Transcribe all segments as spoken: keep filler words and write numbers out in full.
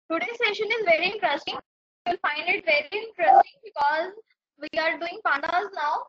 Today's session is very interesting. You'll find it very interesting because we are doing pandas now.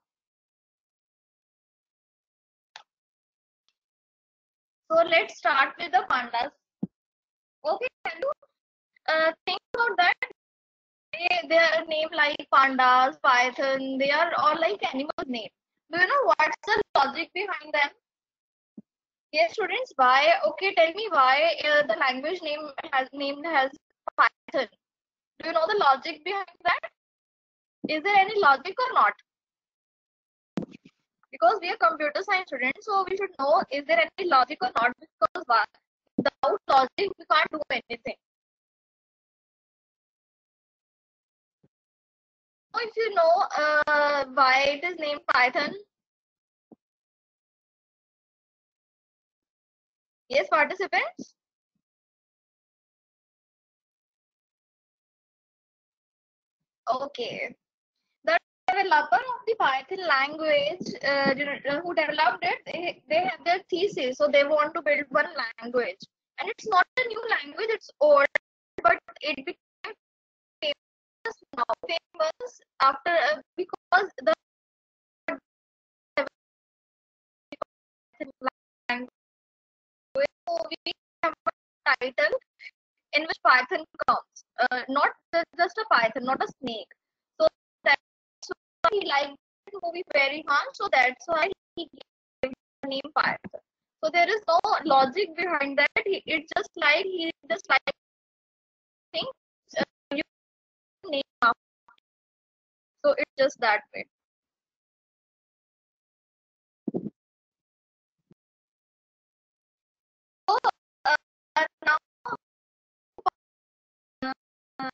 So let's start with the pandas. Okay, can you uh, think about that? They, they are named like pandas, python. They are all like animals' name. Do you know what's the logic behind them? Yes, students. Why? Okay, tell me why uh, the language name has named as Python. Do you know the logic behind that? Is there any logic or not? Because we are computer science students, so we should know is there any logic or not, because why? Without logic we can't do anything. So if you know uh, why it is named Python. Yes, participants. Okay, the developer of the Python language uh, who developed it, they, they have their thesis, so they want to build one language, and it's not a new language, it's old, but it became famous now, famous after uh, because the language. So we have a title in which Python comes, uh, not just a Python, not a snake. So that's why he liked the movie very much. So that's why he gave the name Python. So there is no logic behind that. He, it's just like he just like things uh, you name after. So it's just that way. So uh, now uh,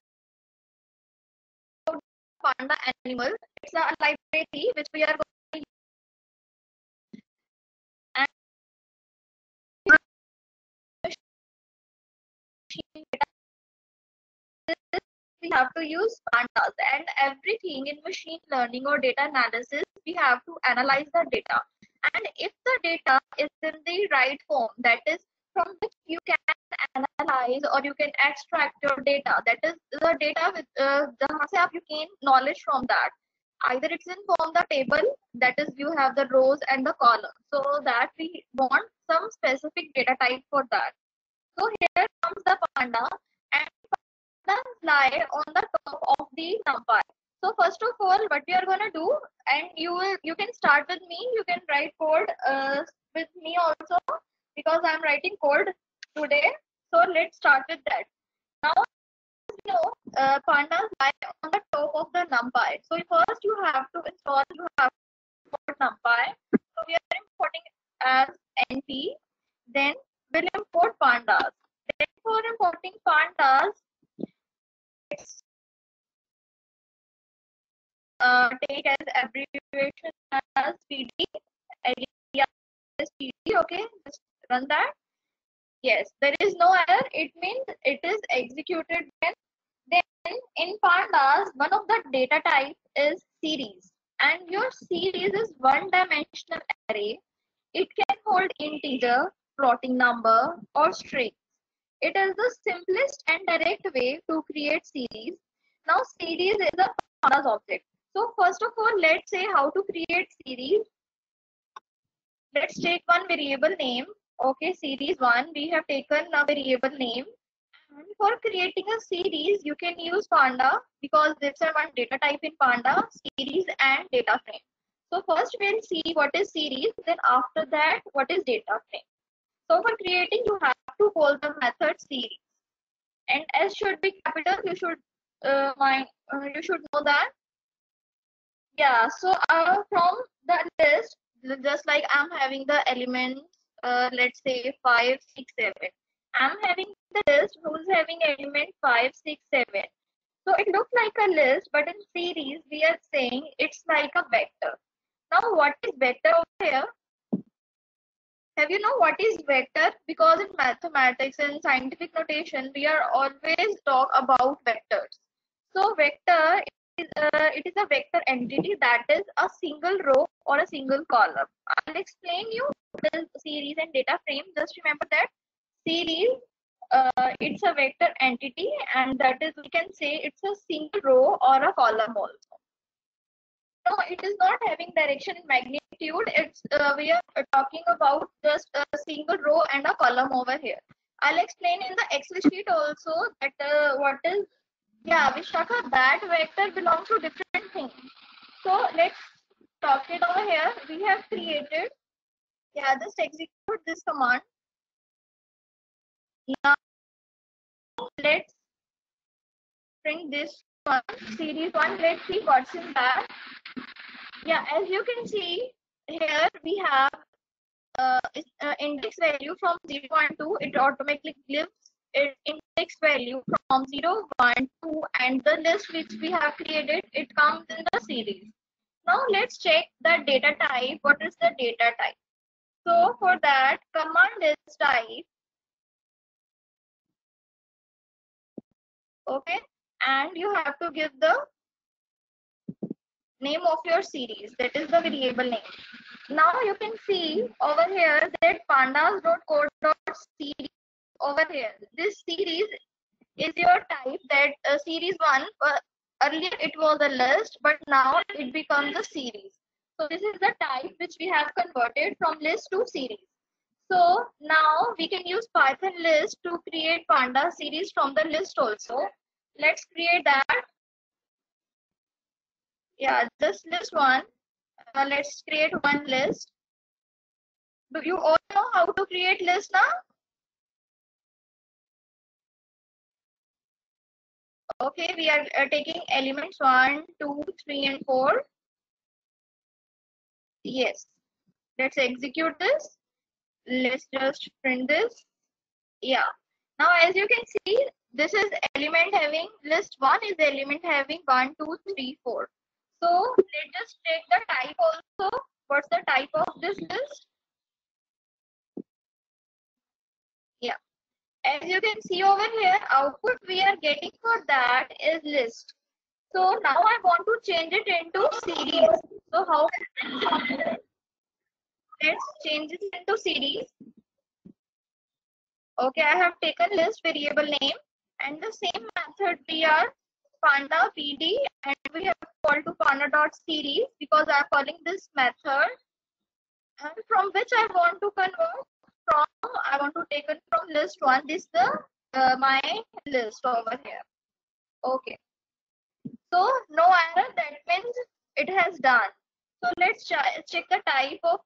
panda animal. It's a library which we are going to use. And we have to use pandas, and everything in machine learning or data analysis we have to analyze the data, and if the data is in the right form, that is from which you can analyze or you can extract your data, that is the data with uh, जहाँ से आप you gain knowledge from that, either it's in form the table, that is you have the rows and the columns, so that we want some specific data type for that. So here comes the panda, and pandas lie on the top of the numpy. So first of all, what we are gonna do, and you will, you can start with me. You can write code uh, with me also, because I'm writing code today. So let's start with that. Now you know uh, pandas lie on the top of the numpy. So first you have to install. You have to import numpy. So we are importing as np. Then we'll import pandas. Then for importing pandas, let's uh, take as abbreviation as P D, alias P D. Okay, just run that. Yes, there is no error. It means it is executed when. Then in pandas, one of the data type is series, and your series is one-dimensional array. It can hold integer, floating number, or string. It is the simplest and direct way to create series. Now, series is a pandas object. So first of all, let's say how to create series. Let's take one variable name. Okay, series one. We have taken a variable name. And for creating a series, you can use Panda because there's a one data type in Panda, series and data frame. So first we'll see what is series. Then after that, what is data frame. So for creating, you have to call the method series. And S should be capital. You should uh, mind. Uh, you should know that. Yeah. So uh, from the list, just like I'm having the elements, uh, let's say five, six, seven. I'm having the list who's having element five, six, seven. So it looks like a list, but in series we are saying it's like a vector. Now what is vector over here? Have you know what is vector? Because in mathematics and scientific notation, we are always talk about vectors. So vector is uh, it is a vector entity that is a single row or a single column. I'll explain you what is series and data frame. Just remember that series uh, it's a vector entity, and that is, we can say it's a single row or a column also. No, it is not having direction and magnitude. It's uh, we are talking about just a single row and a column over here. I'll explain in the Excel sheet also that uh, what is, yeah, Vishaka, that vector belongs to different things. So let's talk it over here. We have created, yeah, just execute this command. Now let's print this one, series one. Let's see what's in that. Yeah, as you can see here, we have uh, uh, index value from zero, one, two. It automatically gives it index value from zero, one, two, and the list which we have created, it comes in the series. Now let's check the data type. What is the data type? So for that, command is type, okay, and you have to give the name of your series, that is the variable name. Now you can see over here that pandas.code.series over here. This series is your type, that uh, series one, uh, earlier it was a list, but now it becomes a series. So this is the type which we have converted from list to series. So now we can use Python list to create panda series from the list also. Let's create that. Yeah, just list one. Uh, let's create one list. Do you all know how to create list now? Okay, we are uh, taking elements one, two, three, and four. Yes. Let's execute this. Let's just print this. Yeah. Now, as you can see, this is element having list one is the element having one, two, three, four. So let's just check the type also. What's the type of this list? Yeah. As you can see over here, output we are getting for that is list. So now I want to change it into series. So how can I? Let's change it into series. Okay, I have taken list variable name, and the same method we are panda pd, and we have called to panda dot series because I am calling this method, and from which I want to convert from, I want to take it from list one. This is the uh, my list over here. Okay, so no error, that means it has done. So let's ch check the type of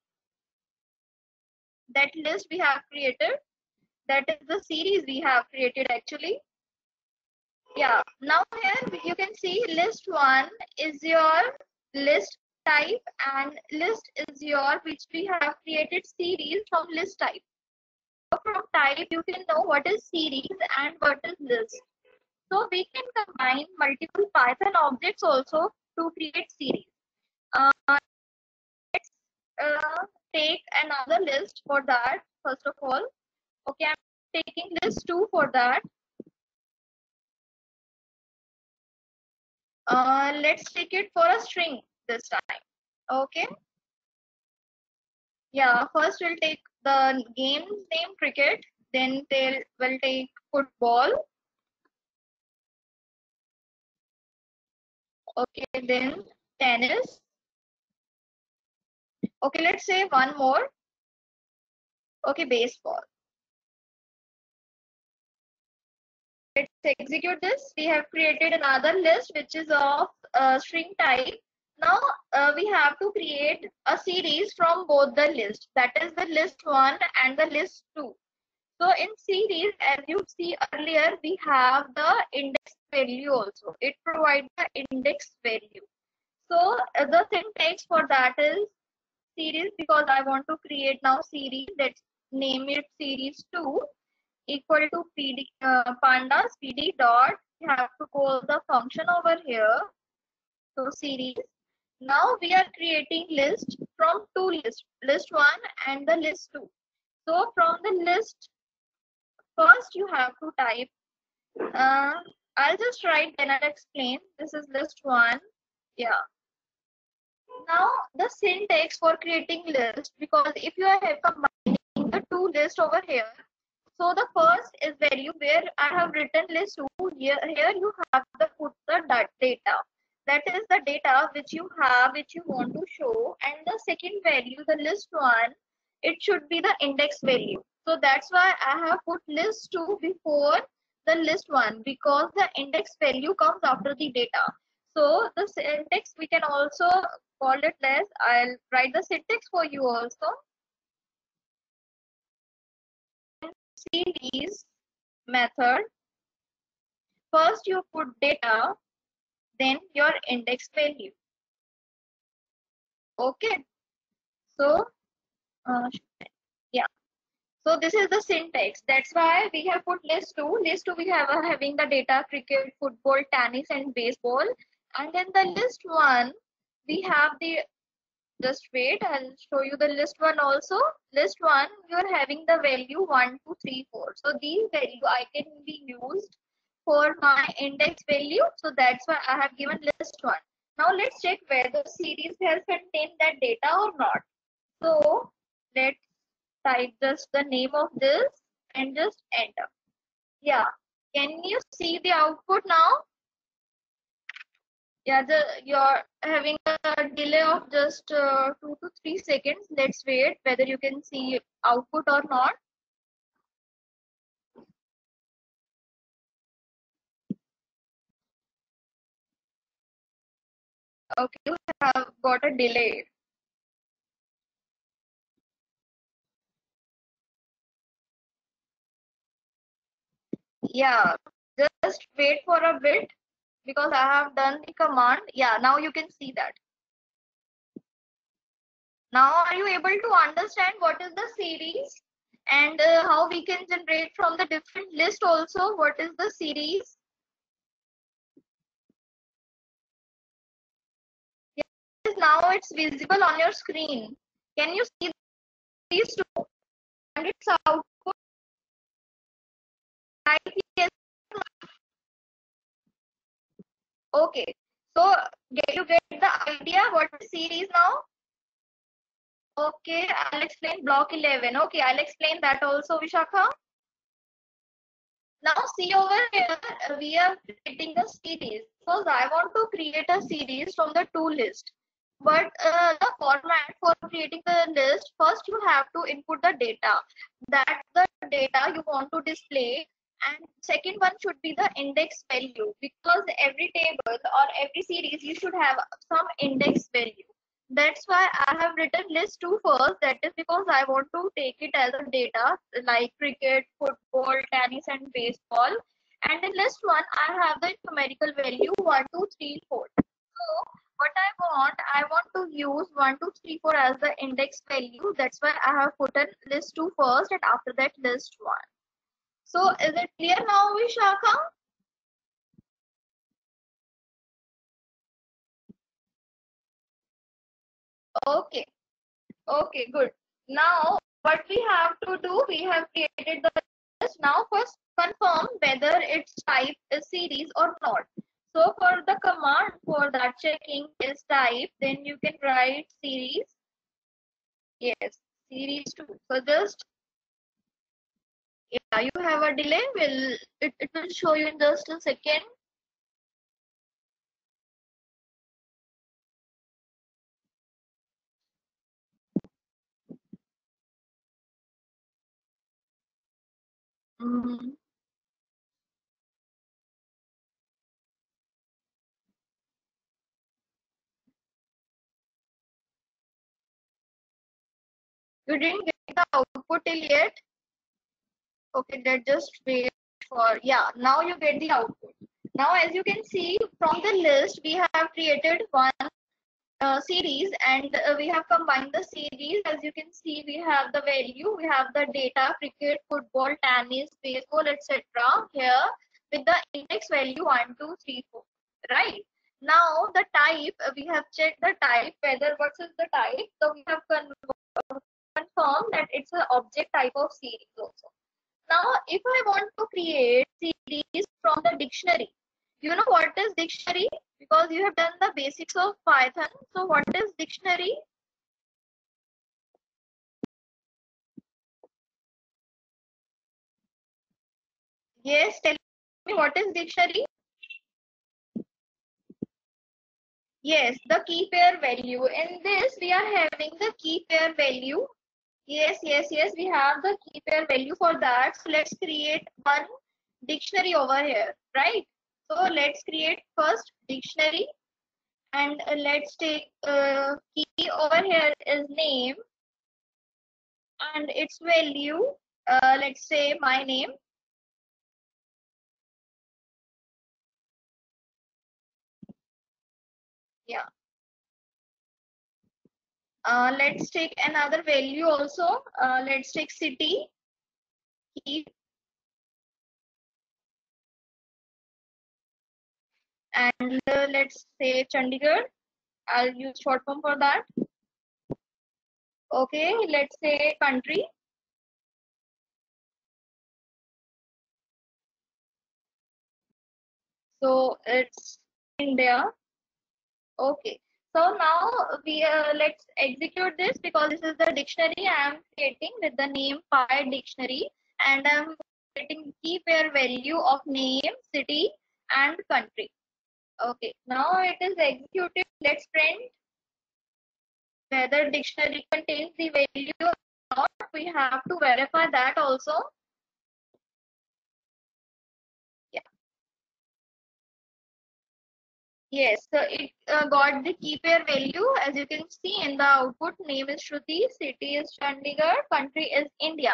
that list we have created. That is the series we have created actually. Yeah, now here you can see list one is your list type, and list is your which we have created series from list type. So from type you can know what is series and what is list. So we can combine multiple Python objects also to create series. Uh, let's uh, take another list for that first of all. Okay, I'm taking list two for that. Uh, let's take it for a string this time. Okay. Yeah, first we'll take the game name cricket, then they'll we'll take football. Okay, then tennis. Okay, let's say one more. Okay, baseball. Let's execute this. We have created another list which is of uh, string type. Now uh, we have to create a series from both the lists. That is the list one and the list two. So in series, as you see earlier, we have the index value also. It provides the index value. So uh, the syntax for that is series, because I want to create now series. Let's name it series two equal to pd uh, pandas pd dot. You have to call the function over here. So series. Now we are creating list from two lists, list one and the list two. So from the list, first you have to type. Uh, I'll just write, then I'll explain. This is list one. Yeah. Now the syntax for creating list, because if you are combining the two lists over here, So the first is value where I have written list two. Here, here you have the put the dat- data. That is the data which you have, which you want to show. And the second value, the list one, it should be the index value. So that's why I have put list two before the list one, because the index value comes after the data. So the syntax we can also call it less. I'll write the syntax for you also. Series method. First you put data, then your index value. Okay. So uh, yeah. So this is the syntax. That's why we have put list two. List two we have uh, having the data cricket, football, tennis, and baseball. And then the list one we have the, just wait, I'll show you the list one also. List one, you're having the value one, two, three, four. So these value I can be used for my index value. So that's why I have given list one. Now let's check whether series has contained that data or not. So let's type just the name of this and just enter. Yeah. Can you see the output now? Yeah, the you're having a delay of just uh, two to three seconds. Let's wait whether you can see output or not. Okay, you have got a delay. Yeah, just wait for a bit because I have done the command. Yeah, now you can see that. Now are you able to understand what is the series and uh, how we can generate from the different list also? What is the series? Yes, now it's visible on your screen. Can you see these two? And its output, right? Yes. Okay. So get you get the idea what is series now? Okay, I'll explain block eleven. Okay, I'll explain that also, Vishakha. Now see over here, uh, we are creating a series. Because I want to create a series from the two list. But uh, the format for creating the list, first you have to input the data. That's the data you want to display. And second one should be the index value, because every table or every series you should have some index value. That's why I have written list two first. That is because I want to take it as a data like cricket, football, tennis, and baseball. And in list one, I have the numerical value one, two, three, four. So what I want, I want to use one, two, three, four as the index value. That's why I have put in list two first and after that list one. So is it clear now, Vishakha? Okay. Okay, good. Now, what we have to do, we have created the list. Now, first confirm whether its type is series or not. So, for the command for that checking is type, then you can write series. Yes, series two. So, just yeah, you have a delay. Will it, it will show you in just a second. Mm, you didn't get the output till yet. Okay, that just wait for, yeah, now you get the output. Now, as you can see from the list, we have created one uh, series and uh, we have combined the series. As you can see, we have the value, we have the data, cricket, football, tennis, baseball, et cetera here with the index value one, two, three, four. Right? Now, the type, uh, we have checked the type, whether what is the type. So, we have con confirmed that it's an object type of series also. Now, if I want to create series from the dictionary, you know what is dictionary? Because you have done the basics of Python. So, what is dictionary? Yes, tell me what is dictionary? Yes, the key pair value. In this, we are having the key pair value. Yes, yes, yes, we have the key pair value for that. So let's create one dictionary over here, right? So let's create first dictionary, and uh, let's take uh, key over here is name, and its value, uh, let's say my name. Yeah. Uh, let's take another value also. Uh, let's take city, key, and uh, let's say Chandigarh. I'll use short form for that. Okay, let's say country. So it's India. Okay. So now we uh, let's execute this because this is the dictionary I am creating with the name Pi dictionary, and I'm creating key pair value of name, city, and country. Okay. Now it is executed. Let's print whether dictionary contains the value or not. We have to verify that also. Yeah. Yes, so it uh, got the key pair value. As you can see in the output, name is Shruti, city is Chandigarh, country is India.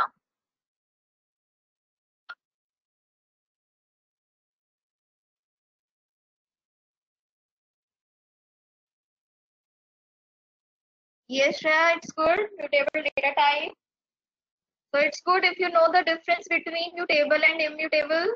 Yes, Shreya, it's good. Mutable data type. So it's good if you know the difference between mutable and immutable.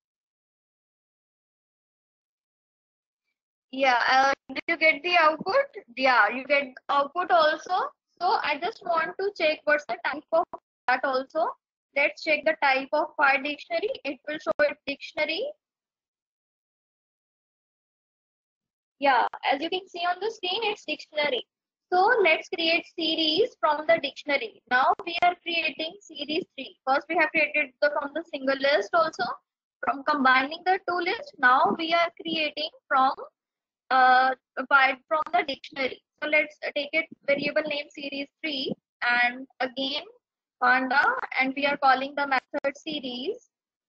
Yeah, uh, did you get the output? Yeah, you get output also. So I just want to check what's the type of that also. Let's check the type of file dictionary. It will show it dictionary. Yeah, as you can see on the screen, it's dictionary. So let's create series from the dictionary. Now we are creating series three. First we have created the from the single list also. From combining the two lists, now we are creating from uh apart from the dictionary. So let's take it variable name series three, and again panda, and we are calling the method series.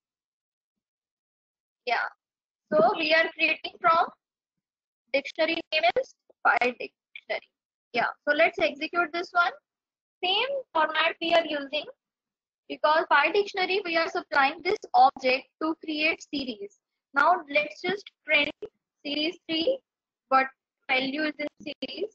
Yeah. So we are creating from dictionary name is file dictionary. Yeah, so let's execute this one. Same format we are using because file dictionary we are supplying this object to create series. Now let's just print series three, what value is in series.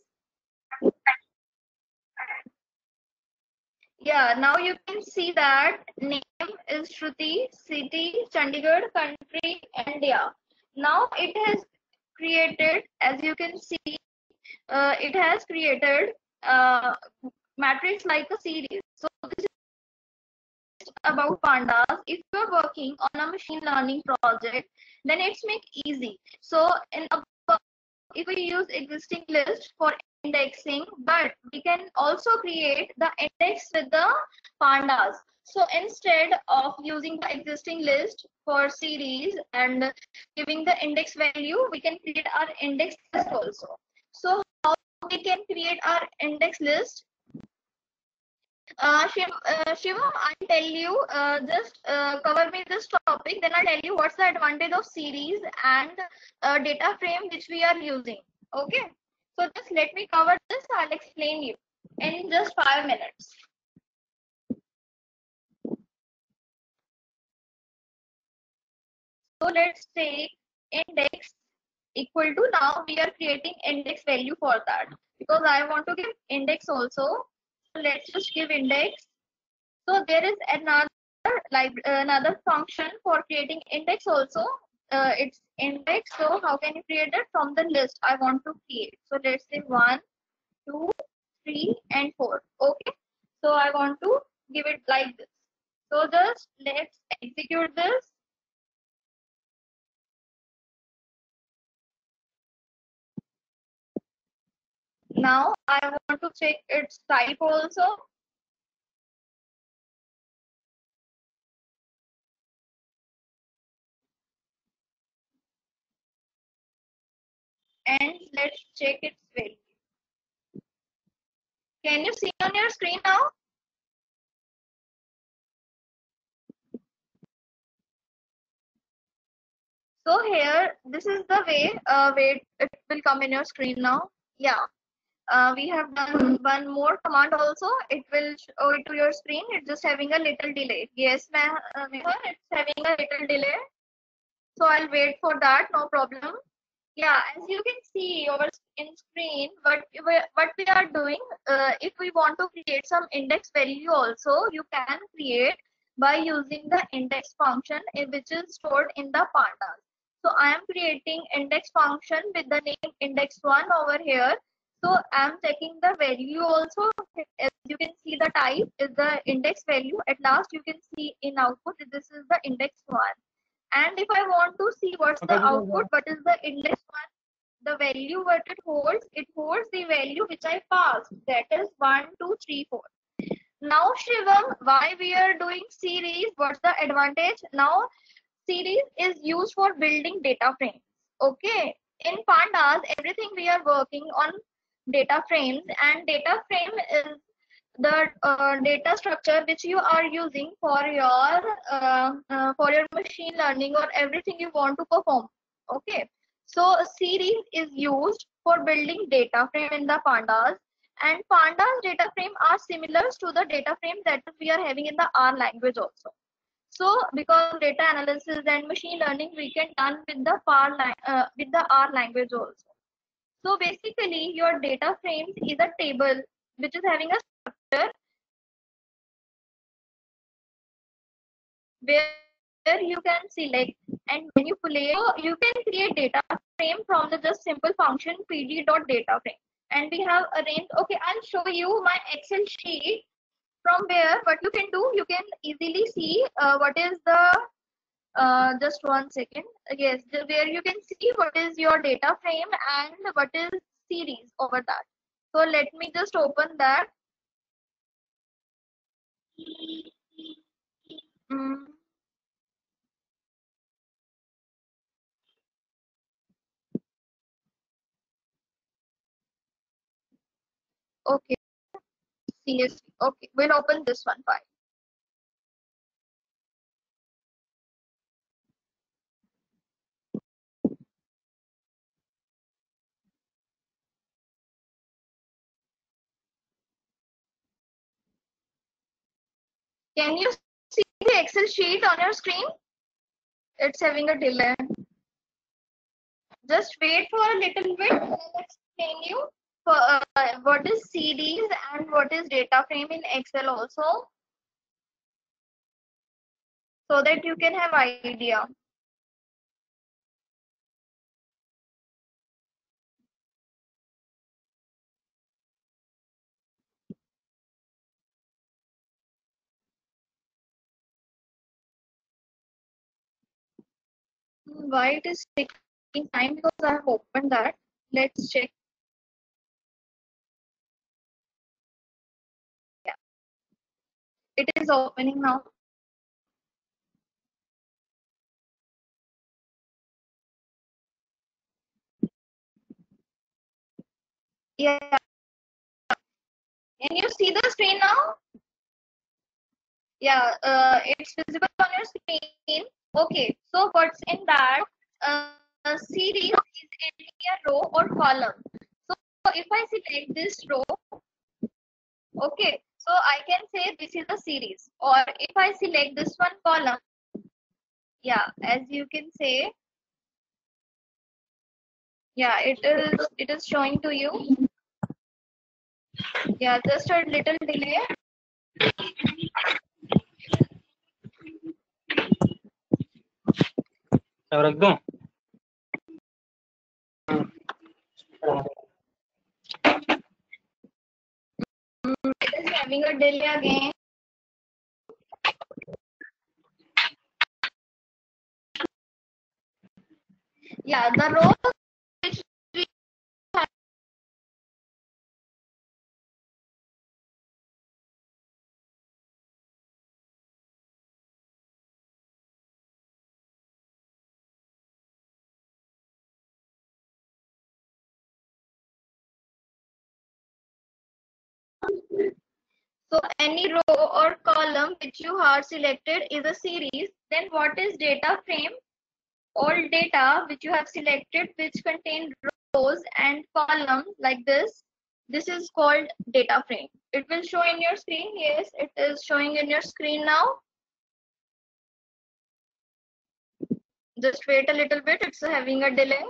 Yeah, now you can see that name is Shruti, city, Chandigarh, country, India. Now it has created, as you can see, uh, it has created uh, matrix like a series. So this is about pandas. If you're working on a machine learning project, then it's make easy. So in a, if we use existing list for indexing, but we can also create the index with the pandas. So instead of using the existing list for series and giving the index value, we can create our index list also. So how we can create our index list? Uh, Shiv, uh, Shivam, I'll tell you, uh, just uh, cover me this topic, then I'll tell you what's the advantage of series and uh, data frame which we are using. Okay, so just let me cover this, I'll explain you in just five minutes. So let's take index equal to, now we are creating index value for that because I want to give index also. So let's just give index. So there is another like another function for creating index also. Uh, it's index. So how can you create it from the list I want to create? So let's say one, two, three, and four. Okay. So I want to give it like this. So just let's execute this. Now I want to check its type also. and let's check its value. Can you see on your screen now? So here, this is the way, uh, wait, it will come in your screen now. Yeah, uh, we have done one more command also. It will show it to your screen. It's just having a little delay. Yes, ma'am, uh, it's having a little delay. So I'll wait for that, no problem. Yeah, as you can see over in screen, what we, what we are doing, uh, if we want to create some index value also, you can create by using the index function eh, which is stored in the pandas. So I am creating index function with the name index one over here. So I am checking the value also. As you can see, the type is the index value. At last, you can see in output, this is the index one. And if I want to see what's the output, what is the index one, the value what it holds, it holds the value which I passed, that is one, two, three, four. Now, Shivam, why we are doing series? What's the advantage? Now, series is used for building data frames. Okay, in pandas, everything we are working on data frames, and data frame is the uh, data structure which you are using for your uh, uh, for your machine learning or everything you want to perform. Okay, so a series is used for building data frame in the pandas, and pandas data frame are similar to the data frame that we are having in the R language also. So because data analysis and machine learning we can done with the R uh, with the R language also. So basically your data frames is a table which is having a structure where you can select and manipulate. So you can create data frame from the just simple function pd.dataframe. And we have arranged, okay, I'll show you my Excel sheet from where what you can do, you can easily see uh, what is the, uh, just one second. Yes, the, where you can see what is your data frame and what is series over that. So let me just open that. Mm. Okay, C S V. Okay, we'll open this one file. Can you see the Excel sheet on your screen? It's having a delay. Just wait for a little bit. I'll explain you for uh, what is C Ds and what is data frame in Excel also, so that you can have idea. Why it is taking time? Because I have opened that. Let's check. Yeah, it is opening now. Yeah, can you see the screen now? Yeah, uh, it's visible on your screen. Okay, so what's in that? Uh, series is any a row or column. So if I select this row, okay, so I can say this is a series. Or if I select this one column, yeah, as you can say, yeah, it is it is showing to you. Yeah, just a little delay. अब रख दूं? Mm, it is having a delay again. Yeah, the row which we have So any row or column which you have selected is a series. Then what is data frame? All data which you have selected which contain rows and columns like this. This is called data frame. It will show in your screen. Yes, it is showing in your screen now. Just wait a little bit. It's having a delay.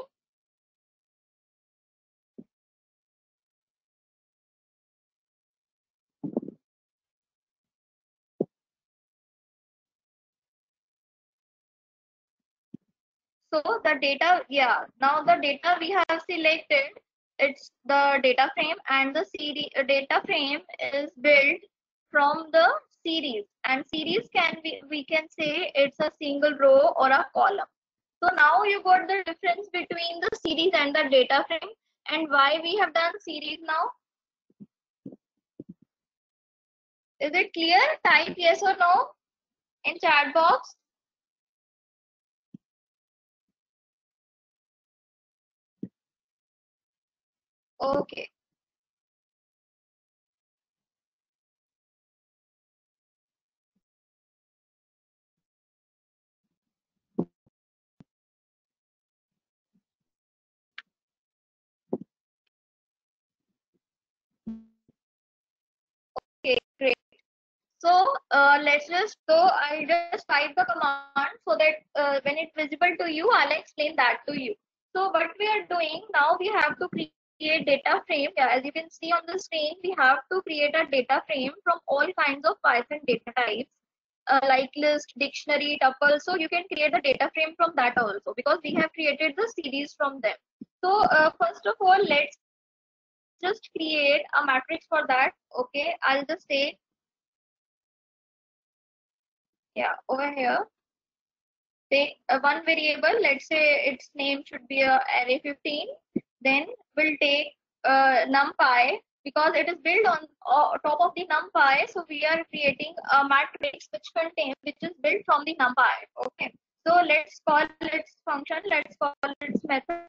So the data, yeah, now the data we have selected, it's the data frame, and the series uh, data frame is built from the series, and series can be, we can say it's a single row or a column. So now you got the difference between the series and the data frame, and why we have done series now. Is it clear? Type yes or no in chat box. Okay. Okay, great. So uh, let's just go. I just type the command so that uh, when it's visible to you, I'll explain that to you. So what we are doing now, we have to create data frame. Yeah, as you can see on the screen, we have to create a data frame from all kinds of Python data types, uh, like list, dictionary, tuple. So you can create the data frame from that also, because we have created the series from them. So uh, first of all, let's just create a matrix for that. Okay, I'll just say, yeah, over here. Take uh, one variable, let's say its name should be a array fifteen. Then we'll take uh, numpy, because it is built on uh, top of the numpy. So we are creating a matrix which contains, which is built from the numpy. Okay. So let's call its function. Let's call its method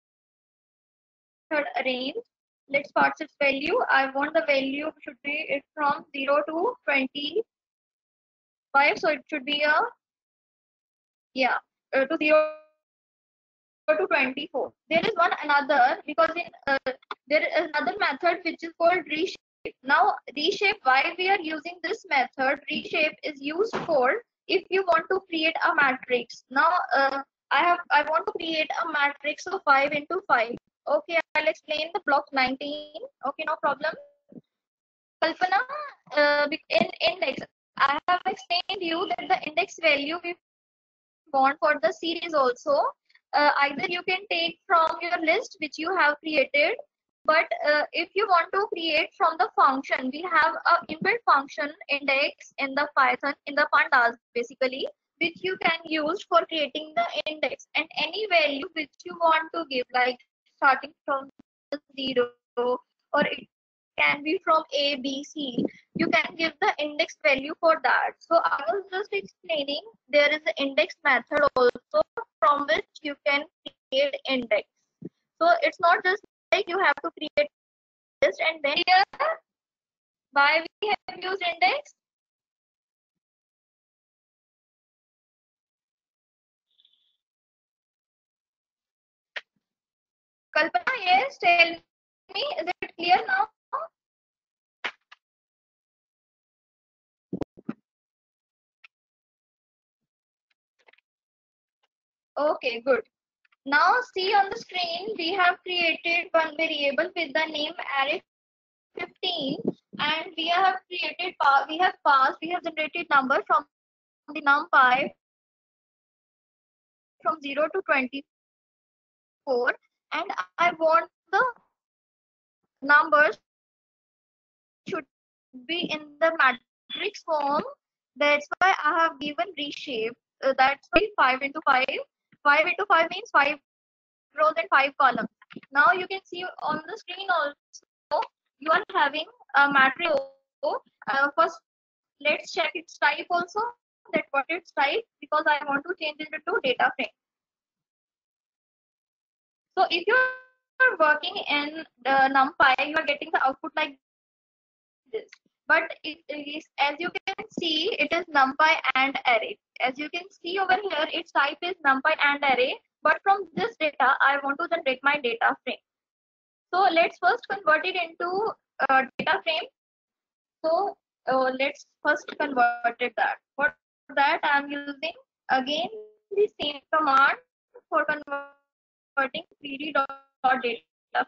range. Let's pass its value. I want the value should be it from zero to twenty-five. So it should be a, yeah, uh, to zero to twenty-four. There is one another, because in uh, there is another method which is called reshape. Now reshape, why we are using this method? Reshape is used for if you want to create a matrix. Now uh, I have I want to create a matrix of five into five. Okay, I'll explain the block nineteen. Okay, no problem. Kalpana, uh, in index, I have explained you that the index value we want for the series also, uh, either you can take from your list which you have created, but uh, if you want to create from the function, we have a inbuilt function index in the Python, in the pandas basically, which you can use for creating the index, and any value which you want to give, like starting from zero, or it can be from A, B, C. You can give the index value for that. So I was just explaining there is an index method also from which you can create index. So it's not just like you have to create list and then here why we have used index. Kalpana, yes, tell me, is it clear now? Okay, good. Now see on the screen, we have created one variable with the name array fifteen, and we have created, we have passed, we have generated number from the numpy from zero to twenty-four, and I want the numbers should be in the matrix form. That's why I have given reshape. Uh, that's why five into five. five into five means five rows and five columns. Now you can see on the screen also, you are having a matrix. Uh, first, let's check its type also, that what its type, because I want to change it to data frame. So if you're working in the NumPy, you are getting the output like this. but it is, as you can see, it is numpy and array. As you can see over here, its type is numpy and array, but from this data I want to generate my data frame. So let's first convert it into uh, data frame. So uh, let's first convert it that. For that I am using again the same command for converting three D dot data frame.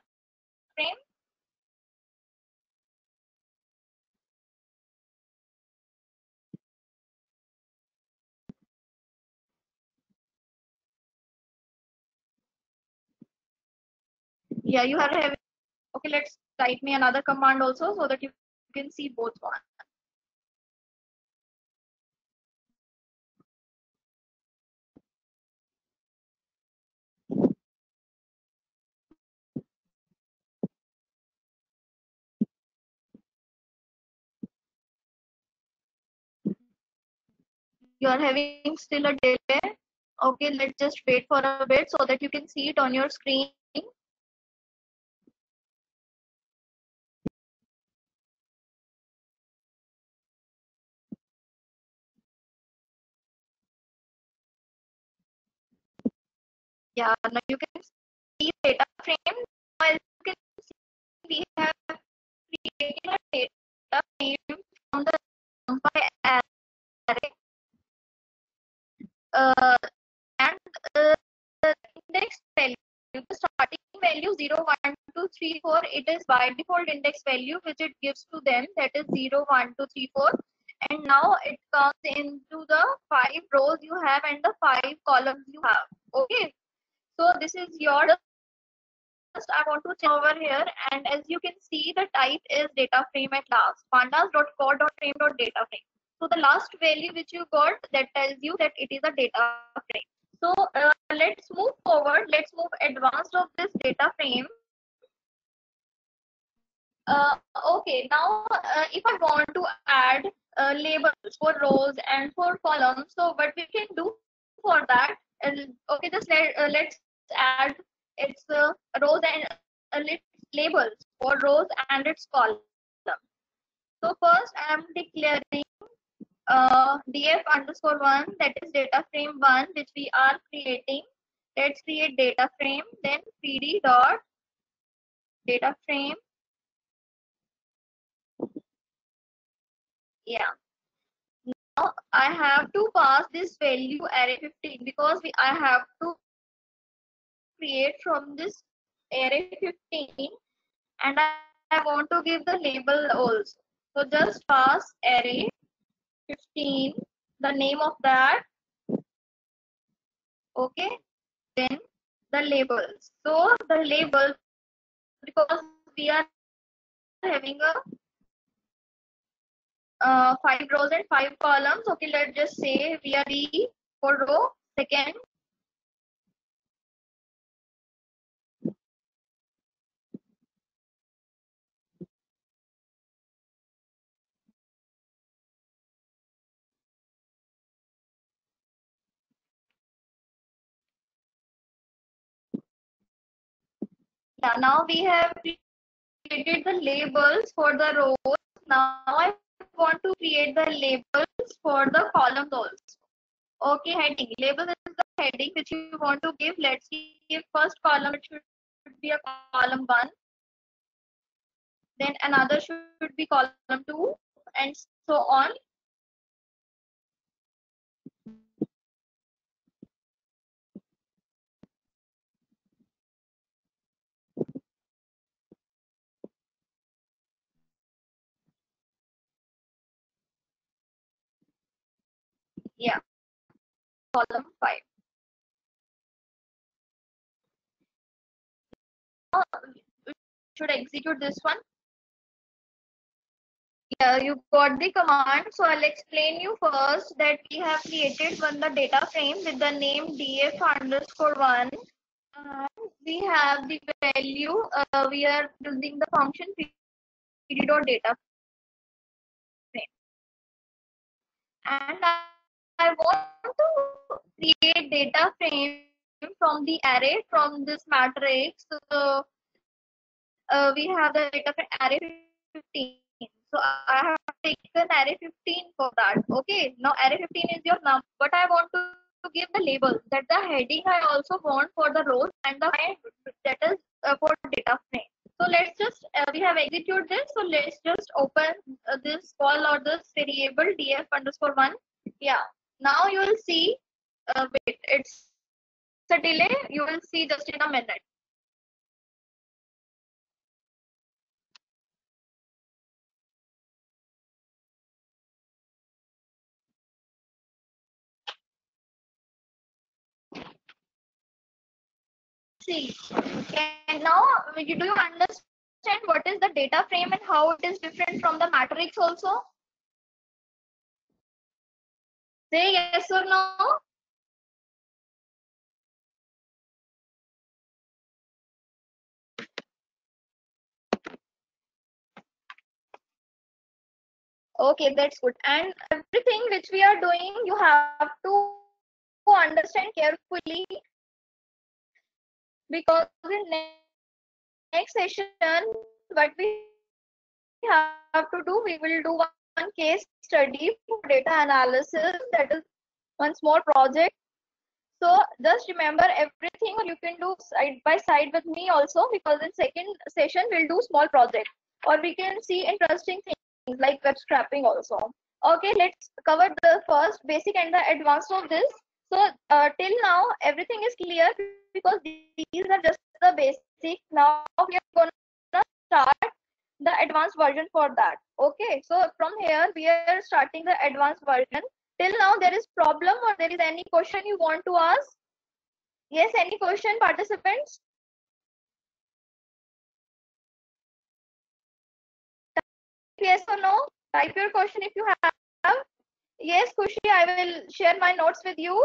Yeah, you are having. Okay, let's type me another command also so that you can see both one. You are having still a delay. Okay, let's just wait for a bit so that you can see it on your screen. Yeah, now you can see data frame. As you can see, we have created a data frame from the NumPy array, uh, and uh, the index value, the starting value zero, one, two, three, four, it is by default index value which it gives to them, that is zero, one, two, three, four. And now it comes into the five rows you have and the five columns you have. Okay, so this is your, just I want to check over here, and as you can see, the type is data frame at last. Pandas.core.frame.data frame. So the last value which you got, that tells you that it is a data frame. So uh, let's move forward. Let's move advanced of this data frame. Uh, okay, now uh, if I want to add uh, labels for rows and for columns, so what we can do for that? Uh, okay, just let, uh, let's add its uh, rows and uh, its labels for rows and its columns. So first I am declaring uh, df underscore one, that is data frame one, which we are creating. Let's create data frame, then pd dot data frame. Yeah. Now I have to pass this value array fifteen because we, I have to create from this array fifteen, and I, I want to give the label also. So just pass array fifteen, the name of that. Okay, then the labels. So the labels, because we are having a uh, five rows and five columns. Okay, let's just say we are the for row second. Yeah, now we have created the labels for the rows. Now I want to create the labels for the columns also. Okay, heading. Label is the heading which you want to give. Let's give first column, it should be a column one. Then another should be column two, and so on. Yeah, column five. Now we should execute this one. Yeah, you got the command. So I'll explain you first that we have created one the data frame with the name df underscore one. And we have the value. Uh, we are using the function pd.data frame. And I, I want to create data frame from the array from this matrix. So uh, we have the data frame array fifteen. So I have taken array fifteen for that. Okay, now array fifteen is your num, but I want to, to give the label that the heading I also want for the rows and the that is uh, for data frame. So let's just uh, we have executed this. So let's just open uh, this call or this variable df underscore one. Yeah. Now you will see. Uh, wait, it's a delay. You will see just in a minute. See, and now do you understand what is the data frame and how it is different from the matrix also? Say yes or no. Okay, that's good. And everything which we are doing, you have to understand carefully, because in next session, what we have to do, we will do one case study for data analysis. That is one small project. So just remember everything, or you can do side by side with me also, because in second session we'll do small project, or we can see interesting things like web scraping also. Okay, let's cover the first basic and the advanced of this. So uh, till now everything is clear, because these are just the basic. Now we are gonna start the advanced version for that. Okay, so from here we are starting the advanced version. Till now there is problem, or there is any question you want to ask? Yes, any question, participants? Yes or no? Type your question if you have. Yes, Kushi, I will share my notes with you.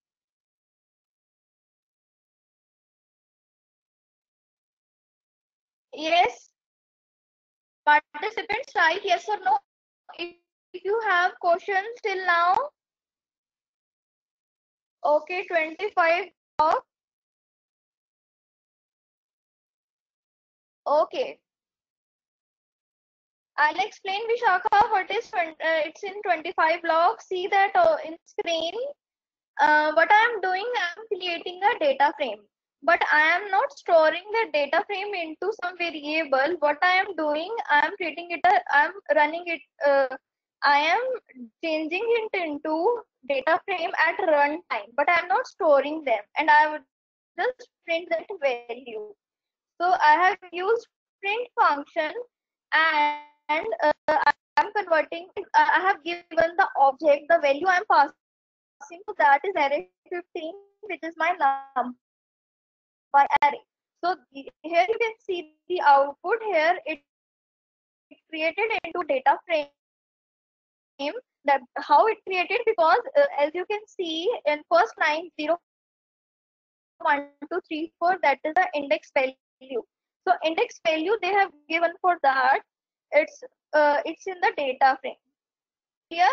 Yes, participants, type yes or no if, if you have questions till now. Okay, twenty-five. Okay, I'll explain, Vishakha, what is uh, it's in twenty-five blocks. See that uh, in screen. Uh, what I am doing, I am creating a data frame, but I am not storing the data frame into some variable. What I am doing, I am creating it, I am running it, uh, I am changing it into data frame at runtime, but I am not storing them, and I would just print that value. So I have used print function, and uh, I am converting, I have given the object, the value I am passing to that is array fifteen, which is my numpy array. So here you can see the output. Here it created into data frame. That how it created, because uh, as you can see in first line zero one two three four, that is the index value. So index value they have given for that. It's uh, it's in the data frame. Here.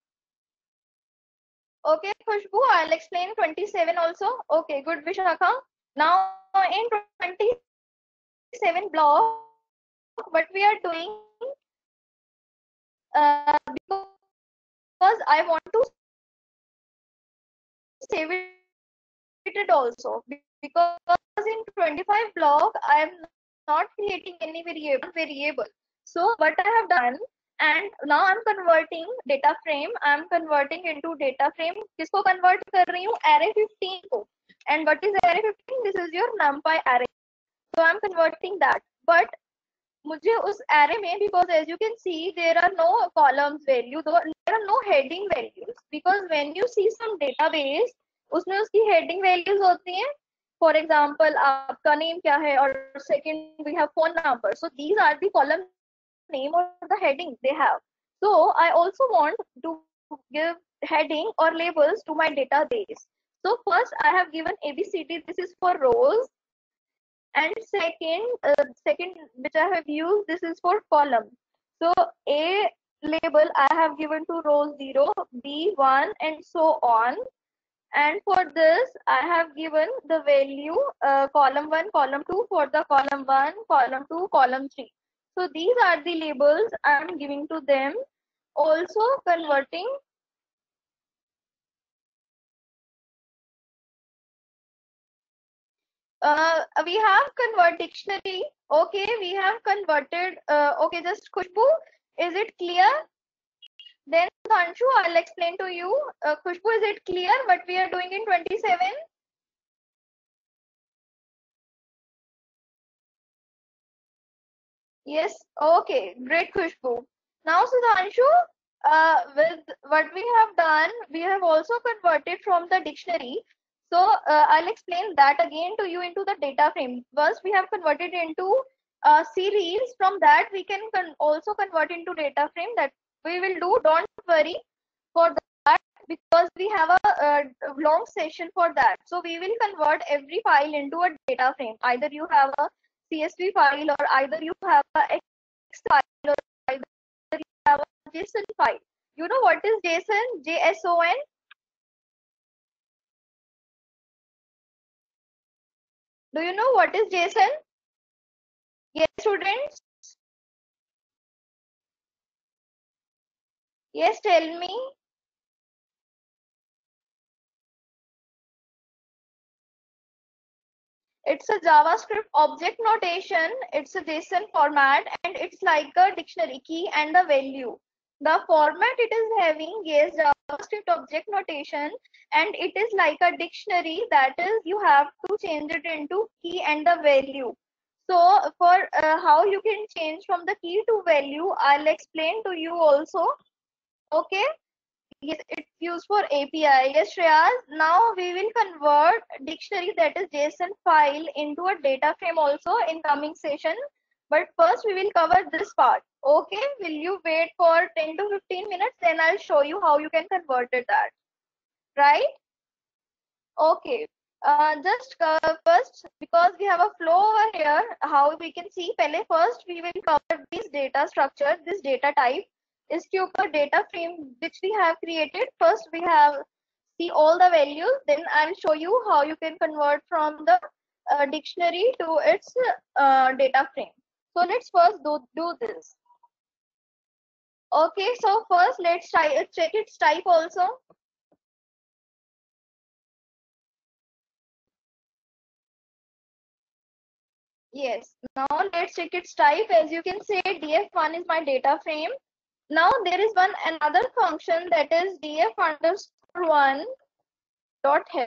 Okay, Khushbu, I'll explain twenty-seven also. Okay, good, Vishakha. Now in twenty-seven block, what we are doing, uh, because I want to save it also, because in twenty-five block I am not creating any variable variable. So what I have done, and now I'm converting data frame, I'm converting into data frame. किसको convert कर रही हूँ? Array fifteen को. And what is array fifteen? This is your numpy array. So I'm converting that. But मुझे उस array में, because as you can see there are no columns value, there are no heading values, because when you see some database उसमें उसकी heading values होती हैं. For example, आपका name क्या है, और second we have phone number. So these are the column name or the heading they have. So I also want to give heading or labels to my database. So first I have given A B C D. This is for rows. And second, uh, second which I have used, this is for column. So A label I have given to row zero, B one, and so on. And for this, I have given the value uh, column one, column two for the column one, column two, column three. So these are the labels I am giving to them. also converting uh, we have convert dictionary. Okay, we have converted. Uh, okay, just Khushbu, is it clear? Then Dhanshu, I'll explain to you. Uh, Khushbu, is it clear what we are doing in twenty-seven? Yes. Okay. Great, Khushbu. Now, Sudhanshu, uh, with what we have done, we have also converted from the dictionary. So uh, I'll explain that again to you into the data frame. First, we have converted into uh, series. From that, we can con also convert into data frame. That we will do. Don't worry for that because we have a, a long session for that. So we will convert every file into a data frame. Either you have a C S V file or either you have a X file or either you have a JSON file. You know what is JSON? J S O N? Do you know what is JSON? Yes, students? Yes, tell me. It's a JavaScript object notation. It's a JSON format and it's like a dictionary key and the value. The format it is having is JavaScript object notation and it is like a dictionary, that is you have to change it into key and the value. So for uh, how you can change from the key to value, I'll explain to you also. Okay. Yes, it's used for A P I. Yes, Shreyas. Now we will convert dictionary, that is JSON file, into a data frame also in coming session. But first we will cover this part. Okay, will you wait for ten to fifteen minutes? Then I'll show you how you can convert it that. Right? Okay. Uh, just uh, first, because we have a flow over here, how we can see, pehle first we will cover this data structure, this data type. इसके ऊपर data frame which we have created. First we have see all the values. Then I'll show you how you can convert from the uh, dictionary to its uh, data frame. So let's first do, do this. Okay, so first let's try check its type also. Yes, now let's check its type. As you can say, D F one is my data frame. Now there is one another function, that is df underscore one dot head.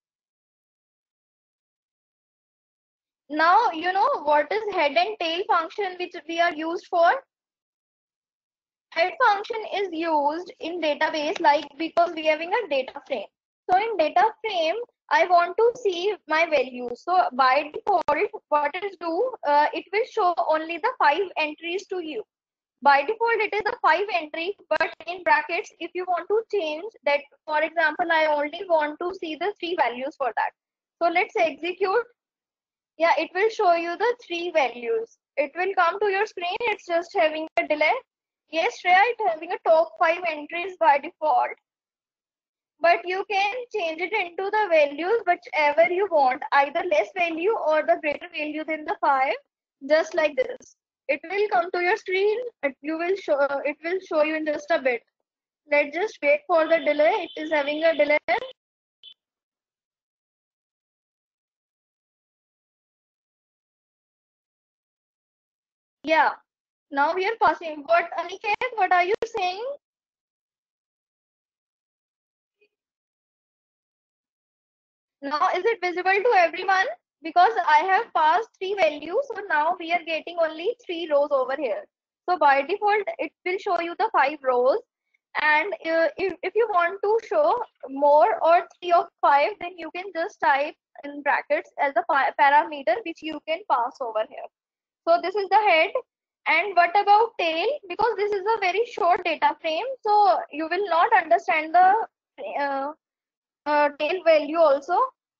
Now you know what is head and tail function which we are used for. Head function is used in database like because we are having a data frame. So in data frame, I want to see my values. So by default, what it do, uh, it will show only the five entries to you. By default it is a five entry, but in brackets if you want to change that, for example I only want to see the three values for that. So let's execute. Yeah, it will show you the three values. It will come to your screen. It's just having a delay. Yes, Shreya, it's having a top five entries by default, but you can change it into the values whichever you want, either less value or the greater value than the five, just like this. It will come to your screen. It, you will show. It will show you in just a bit. Let's just wait for the delay. It is having a delay. Yeah. Now we are passing. What, Aniket? What are you saying? Now is it visible to everyone? Because I have passed three values, so now we are getting only three rows over here. So by default, it will show you the five rows. And uh, if, if you want to show more or three of five, then you can just type in brackets as a parameter which you can pass over here. So this is the head. And what about tail? Because this is a very short data frame, so you will not understand the uh, uh, tail value also.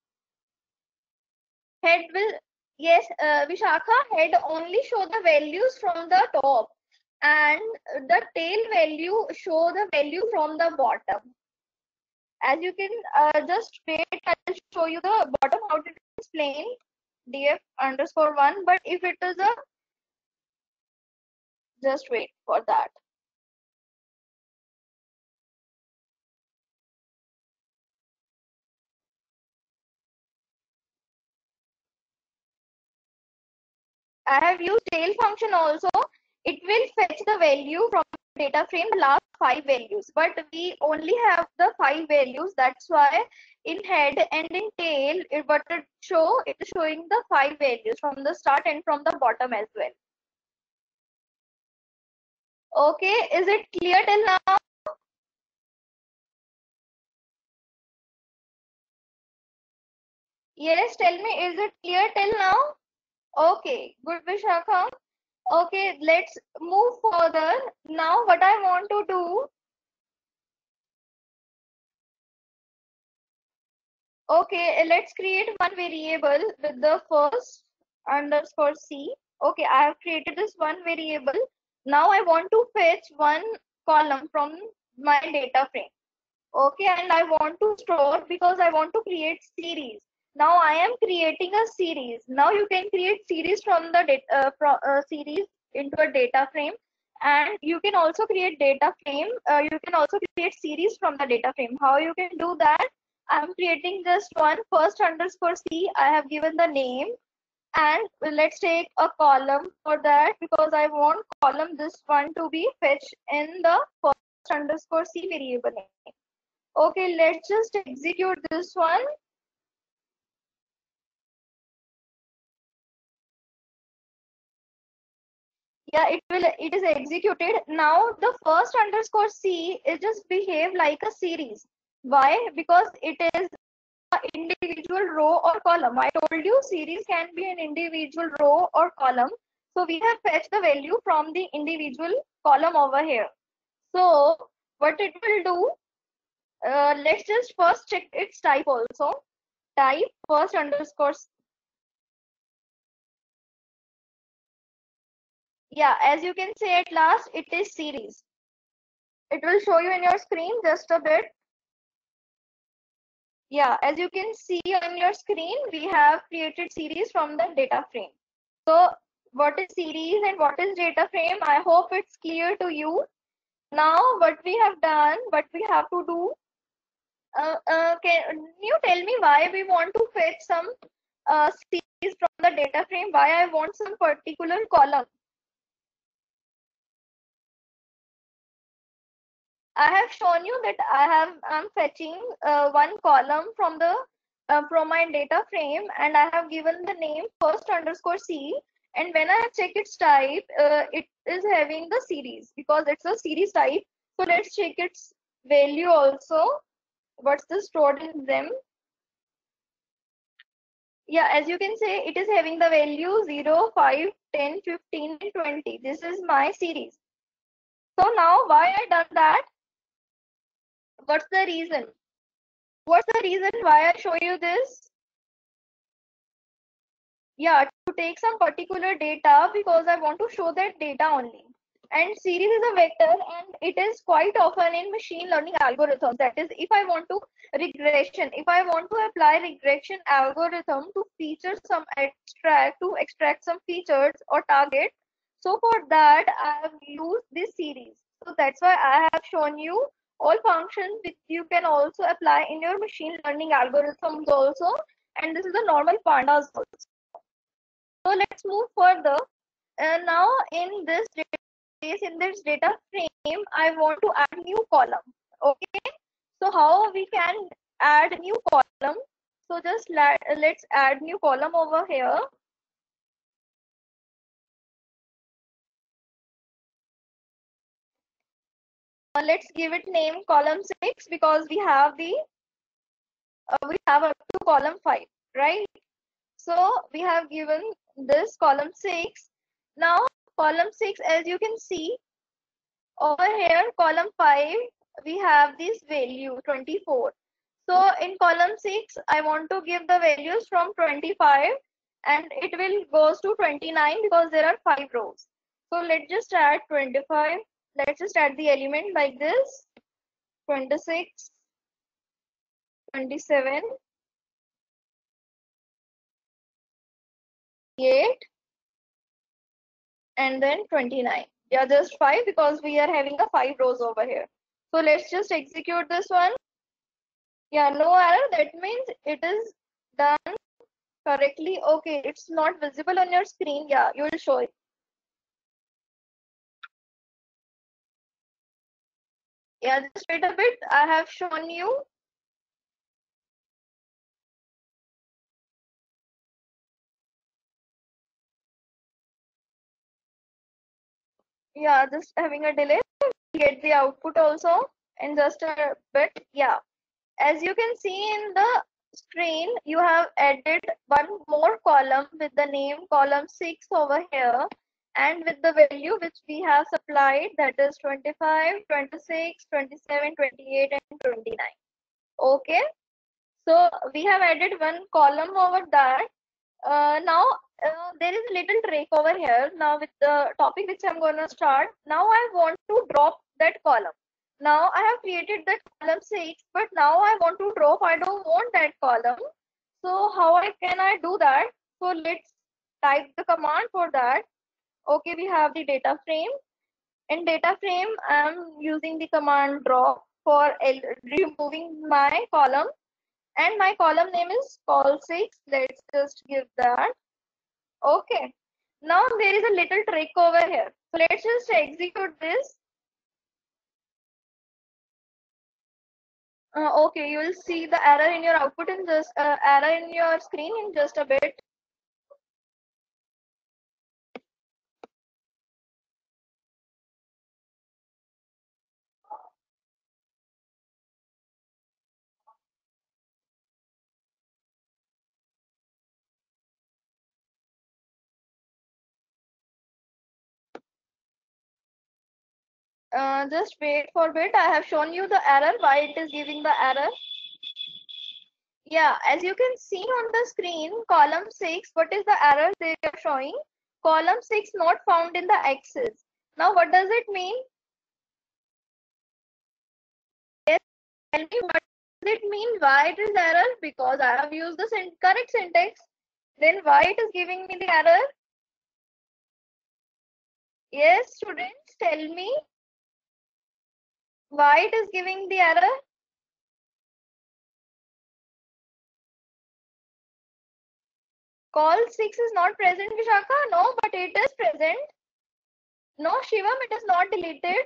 Head will, yes, uh, Vishakha, head only show the values from the top and the tail value show the value from the bottom. As you can uh, just wait, I'll show you the bottom how to explain df underscore one, but if it is a, just wait for that. I have used tail function also. It will fetch the value from data frame, the last five values, but we only have the five values. That's why in head and in tail, it what it show, it is showing the five values from the start and from the bottom as well. Okay, is it clear till now? Yes, tell me, is it clear till now? Okay, good, Vishakha. Okay, let's move further. Now, what I want to do, okay, let's create one variable with the first underscore C. Okay, I have created this one variable. Now I want to fetch one column from my data frame. Okay, and I want to store because I want to create series. Now I am creating a series. Now you can create series from the data uh, from uh, series into a data frame, and you can also create data frame. Uh, you can also create series from the data frame. How you can do that? I am creating just one first underscore C. I have given the name, and let's take a column for that because I want column this one to be fetched in the first underscore C variable name. Okay, let's just execute this one. Yeah, it will, it is executed. Now the first underscore C is just behave like a series. Why? Because it is an individual row or column. I told you series can be an individual row or column. So we have fetched the value from the individual column over here. So what it will do, uh, let's just first check its type also. Type first underscore. Yeah, as you can see at last, it is series. It will show you in your screen just a bit. Yeah, as you can see on your screen, we have created series from the data frame. So what is series and what is data frame? I hope it's clear to you. Now what we have done, what we have to do, uh, uh, can you tell me why we want to fetch some uh, series from the data frame? Why I want some particular column? I have shown you that I have I'm fetching uh, one column from the uh, from my data frame, and I have given the name first underscore C. And when I check its type, uh, it is having the series because it's a series type. So let's check its value also. What's the stored in them? Yeah, as you can say, it is having the value zero, five, ten, fifteen, and twenty. This is my series. So now why I done that? What's the reason? What's the reason why I show you this? Yeah, to take some particular data because I want to show that data only. And series is a vector, and it is quite often in machine learning algorithms. That is, if I want to regression, if I want to apply regression algorithm to feature some extract, to extract some features or target. So for that, I have used this series. So that's why I have shown you all functions which you can also apply in your machine learning algorithms also. And this is the normal pandas also. So let's move further. Uh, now in this case, in this data frame, I want to add new column. Okay. So how we can add new column? So just let, let's add new column over here. Uh, let's give it name column six because we have the uh, we have up to column five, right? So we have given this column six. Now column six, as you can see over here, column five, we have this value twenty-four. So in column six, I want to give the values from twenty-five, and it will goes to twenty-nine because there are five rows. So let's just add twenty-five. Let's just add the element like this: twenty-six, twenty-seven, eight, and then twenty-nine. Yeah, just five because we are having a five rows over here. So let's just execute this one. Yeah, no error. That means it is done correctly. Okay, it's not visible on your screen. Yeah, you will show it. Yeah, just wait a bit. I have shown you. Yeah, just having a delay. Get the output also in just a bit. Yeah, as you can see in the screen, you have added one more column with the name column six over here, and with the value which we have supplied, that is twenty-five, twenty-six, twenty-seven, twenty-eight, and twenty-nine. Okay, so we have added one column over that. Uh, now uh, there is a little trick over here. Now with the topic which I'm going to start, now I want to drop that column. Now I have created that column six, but now I want to drop. I don't want that column. So how I can I do that? So let's type the command for that. Okay, we have the data frame. In data frame, I'm using the command drop for removing my column, and my column name is call six. Let's just give that. Okay. Now there is a little trick over here. So let's just execute this. Uh, okay, you will see the error in your output in just uh, error in your screen in just a bit. Uh, just wait for a bit. I have shown you the error, why it is giving the error. Yeah, as you can see on the screen, column six, what is the error they are showing? Column six not found in the axis. Now what does it mean? Yes, tell me what does it mean? Why it is error? Because I have used the syn correct syntax. Then why it is giving me the error? Yes, students, tell me why it is giving the error. Call six is not present, Vishaka. No, but it is present. No, Shivam, it is not deleted.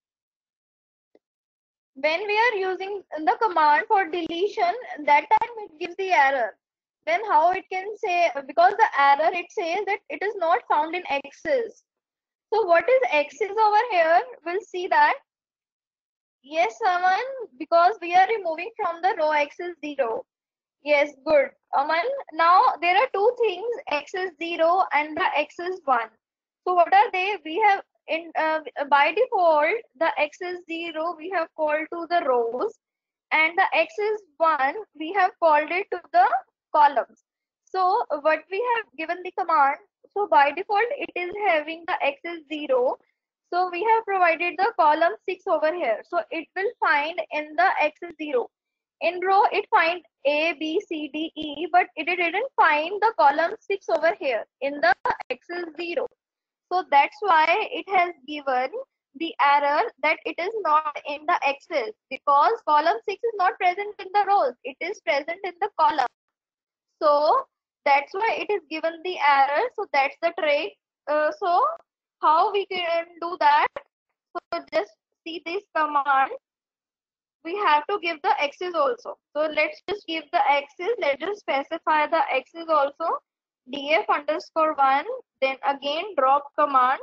When we are using the command for deletion, that time it gives the error. Then how it can say, because the error it says that it is not found in axis. So what is axis over here? We'll see that. Yes, Aman, because we are removing from the row axis zero. Yes, good. Aman, now there are two things, axis zero and the axis one. So what are they? We have in uh, by default the axis zero we have called to the rows, and the axis one we have called it to the columns. So what we have given the command, so by default it is having the axis zero. So we have provided the column six over here. So it will find in the axis zero. In row it find A, B, C, D, E, but it didn't find the column six over here in the axis zero. So that's why it has given the error that it is not in the axis, because column six is not present in the rows. It is present in the column. So that's why it is given the error. So that's the trick. Uh, so how we can do that? So just see this command. We have to give the axis also. So let's just give the axis. Let's just specify the axis also. Df underscore one. Then again drop command.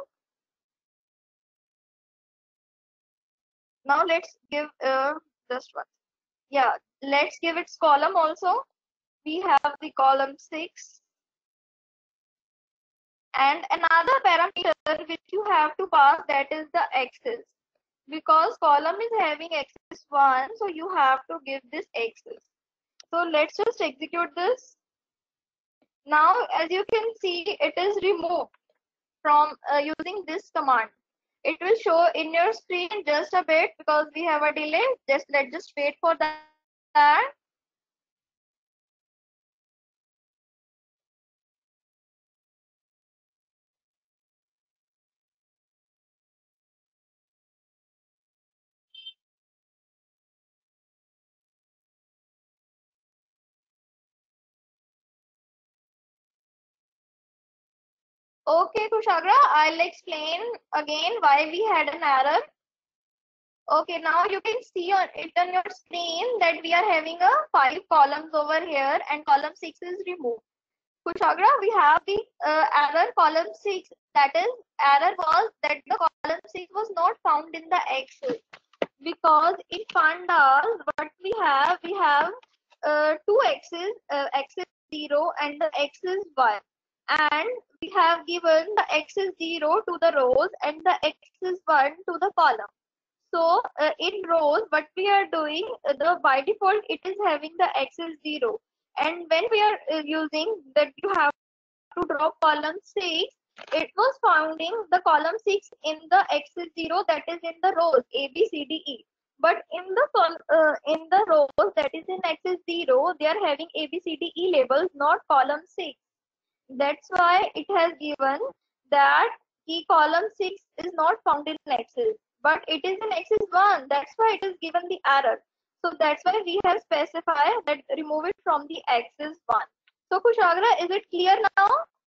Now let's give uh, just one. Yeah, let's give its column also. We have the column six. And another parameter which you have to pass, that is the axis. Because column is having axis one, so you have to give this axis. So let's just execute this. Now as you can see, it is removed from uh, using this command. It will show in your screen just a bit because we have a delay. Just let's just wait for that. Okay, Kushagra, I'll explain again why we had an error. Okay, now you can see on it on your screen that we are having a five columns over here and column six is removed. Kushagra, we have the uh, error column six. That is, error was that the column six was not found in the Excel because in pandas what we have, we have uh, two x's, uh, x is zero and the x is one, and we have given the x is zero to the rows and the x is one to the column. So uh, in rows, what we are doing, uh, the by default it is having the x is zero, and when we are uh, using that you have to drop column six, it was finding the column six in the x is zero, that is in the rows A, B, C, D, E. But in the uh, in the rows that is in x is zero, they are having A, B, C, D, E labels, not column six. That's why it has given that key column six is not found in Excel, but it is in X is one. That's why it is given the error. So that's why we have specified that remove it from the X is one. So Kushagra, is it clear now?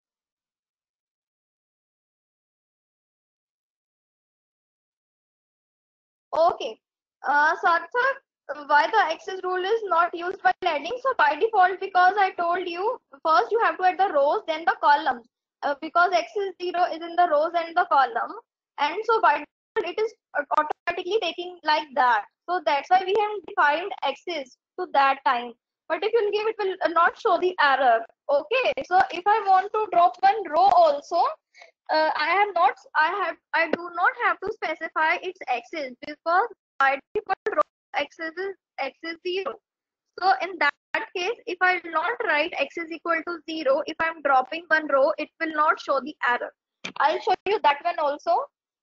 Okay. Uh, Sarthak, why the access rule is not used while adding? So by default, because I told you, first you have to add the rows, then the columns. Uh, because x is zero is in the rows and the column. And so by default, it is automatically taking like that. So that's why we have defined axis to that time. But if you give, it will not show the error. Okay. So if I want to drop one row also, uh, I have not, I have, I do not have to specify its axis because by default row axis is x is zero. So in that case, if I will not write x is equal to zero, if I'm dropping one row, it will not show the error. I'll show you that one also.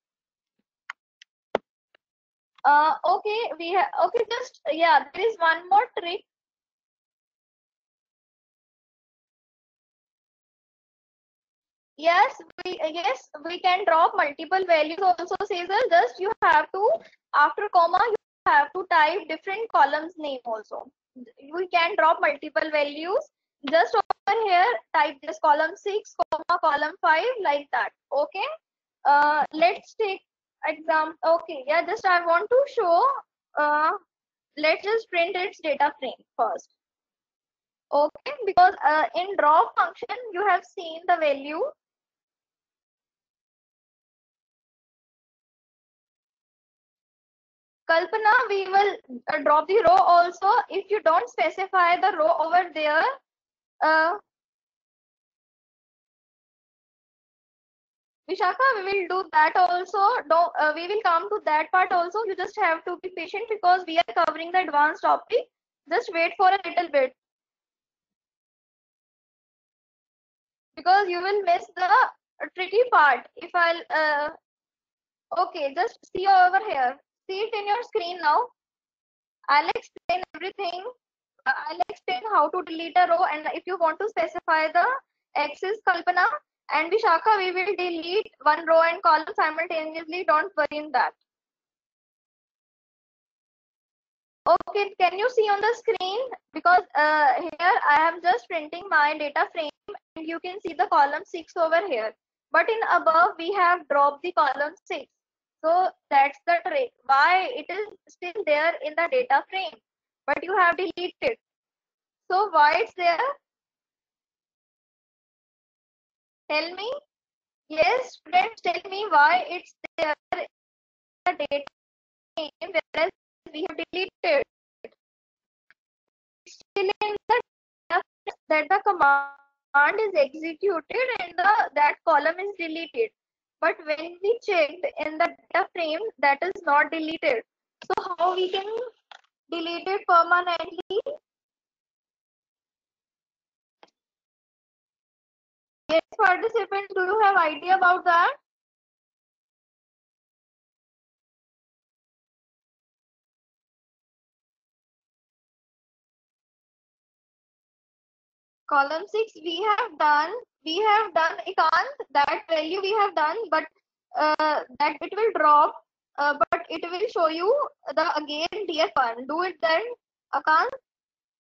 Uh, okay, we have, okay, just, yeah, there is one more trick. Yes, we yes we can drop multiple values also, Cesar. Just you have to, after comma you have to type different columns name also. We can drop multiple values. Just over here type this column six comma column five like that. Okay. Uh, let's take example. Okay, yeah. Just I want to show. Uh, let's just print its data frame first. Okay, because uh, in drop function you have seen the value. Kalpana, we will uh, drop the row also. If you don't specify the row over there, uh, Vishakha, we will do that also. Don't, uh, we will come to that part also. You just have to be patient because we are covering the advanced topic. Just wait for a little bit because you will miss the uh, tricky part. If I'll, uh, okay, just see over here. See it in your screen now. I'll explain everything. Uh, I'll explain how to delete a row, and if you want to specify the axis, Kalpana and Vishakha, we will delete one row and column simultaneously. Don't worry in that. Okay, can you see on the screen? Because uh, here I am just printing my data frame and you can see the column six over here. But in above, we have dropped the column six. So that's the trick. Why it is still there in the data frame, but you have deleted. So why it's there? Tell me. Yes, students, tell me why it's there in the data frame whereas we have deleted. It's still in the data frame that the command is executed and the that column is deleted. But when we checked in the data frame, that is not deleted. So how we can delete it permanently? Yes, participants, do you have idea about that? Column six we have done, we have done Ikant, that value we have done, but uh, that it will drop, uh, but it will show you the again D F one. Do it then, Akant.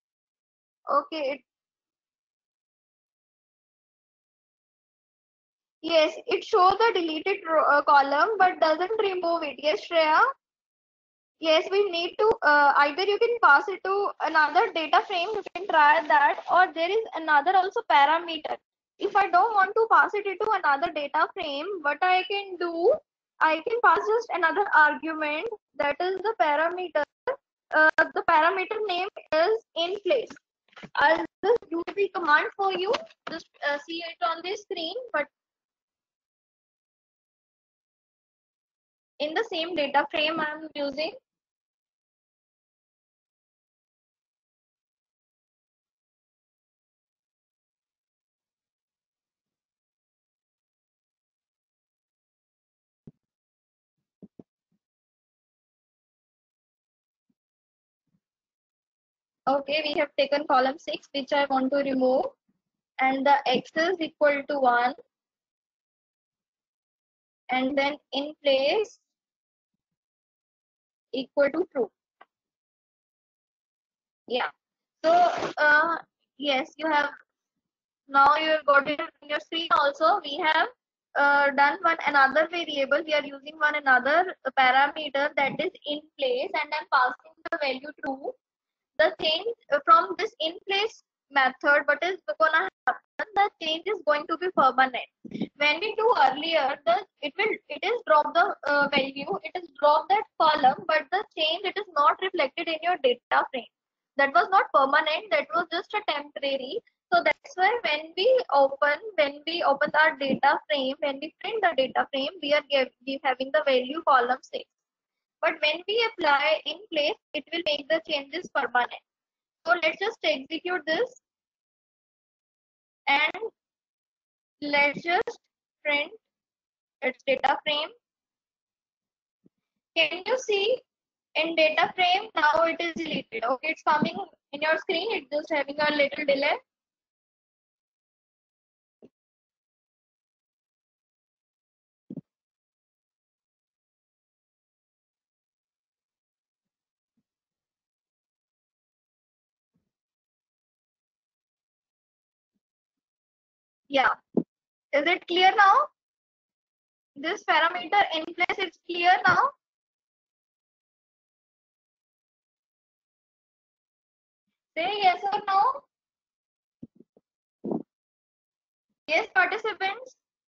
Okay, it, Yes, it shows the deleted row, uh, column but doesn't remove it. Yes, Shreya? Yes, we need to uh, either you can pass it to another data frame, you can try that, or there is another also parameter. If I don't want to pass it into another data frame, what I can do, I can pass just another argument, that is the parameter. Uh, the parameter name is in place. I'll just use the command for you. Just uh, see it on the screen, but in the same data frame I'm using. Okay, we have taken column six, which I want to remove, and the x is equal to one, and then in place equal to true. Yeah. So, uh, yes, you have now you have got it in your screen also. We have uh, done one another variable. We are using one another parameter that is in place, and I'm passing the value true. The change uh, from this in place method, what is going to happen, the change is going to be permanent. When we do earlier, the it will it is drop the uh, value, it is drop that column, but the change, it is not reflected in your data frame. That was not permanent, that was just a temporary. So that's why when we open when we open our data frame, when we print the data frame, we are give, we having the value column six. But when we apply in place, it will make the changes permanent. So let's just execute this, and let's just print its data frame. Can you see in data frame now it is deleted? Okay, it's coming in your screen. It's just having a little delay. Yeah. Is it clear now? This parameter in place, it's clear now. Say yes or no. Yes, participants.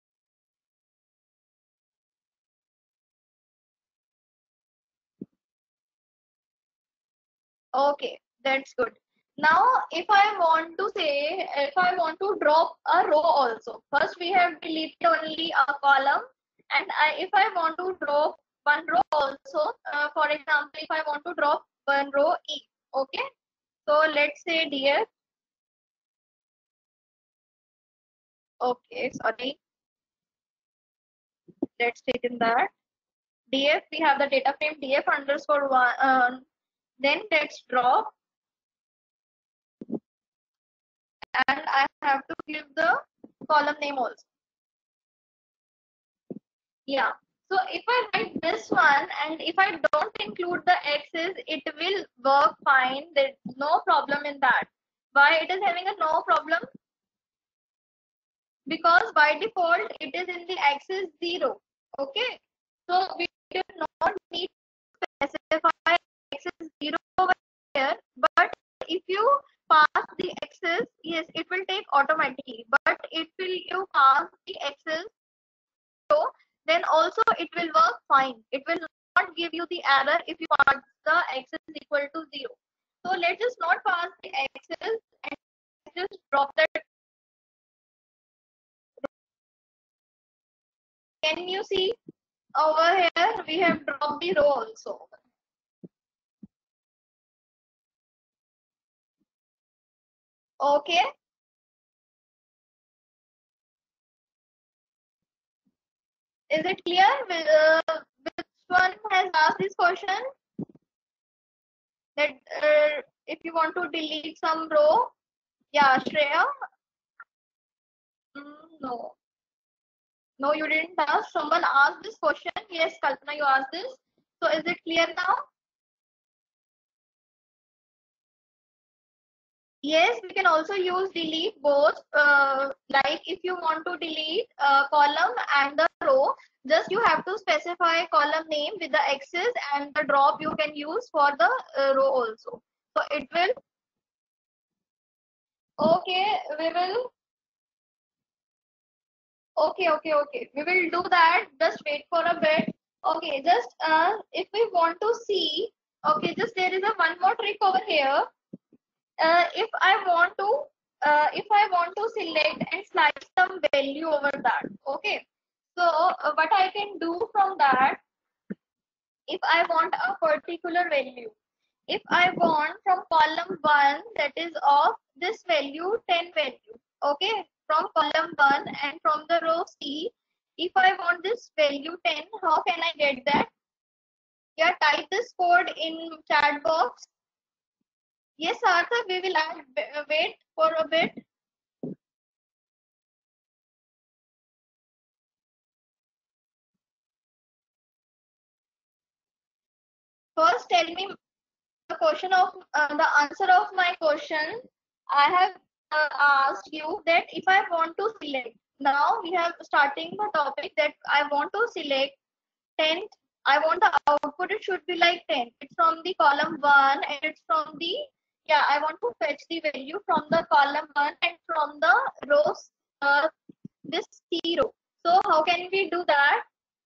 Okay, that's good. Now, if I want to say, if I want to drop a row also, first we have deleted only a column, and I, if I want to drop one row also, uh, for example, if I want to drop one row E, okay. So let's say df, okay, sorry, let's take in that df. We have the data frame df underscore one. Uh, then let's drop, and I have to give the column name also. Yeah. So if I write this one and if I don't include the x's, it will work fine. There's no problem in that. Why it is having a no problem? Because by default it is in the axis zero. Okay. So we do not need to specify axis zero over here. But if you pass the axis, yes, it will take automatically. But if you pass the axis, so then also it will work fine. It will not give you the error if you pass the x is equal to zero. So let's just not pass the x's and just drop that. Can you see over here we have dropped the row also. Okay. Is it clear? Uh, which one has asked this question? That uh, if you want to delete some row, yeah, Shreya. Mm, no. No, you didn't ask. Someone asked this question. Yes, Kalpana, you asked this. So is it clear now? Yes, we can also use delete both. Uh, like if you want to delete a column and the row, just you have to specify column name with the x's, and the drop you can use for the uh, row also. So it will, okay, we will, okay, okay, okay. We will do that. Just wait for a bit. Okay, just uh, if we want to see, okay, just there is a one more trick over here. Uh, if I want to, uh, if I want to select and slide some value over that, okay. So uh, what I can do from that, if I want a particular value, if I want from column one, that is of this value ten value, okay, from column one, and from the row C, if I want this value ten, how can I get that? Yeah, type this code in chat box. Yes, Arthur, we will add, uh, wait for a bit. First, tell me the question of uh, the answer of my question. I have uh, asked you that if I want to select. Now we have starting the topic that I want to select ten. I want the output. It should be like ten. It's from the column one, and it's from the, yeah. I want to fetch the value from the column one and from the rows. Uh, this zero. So how can we do that?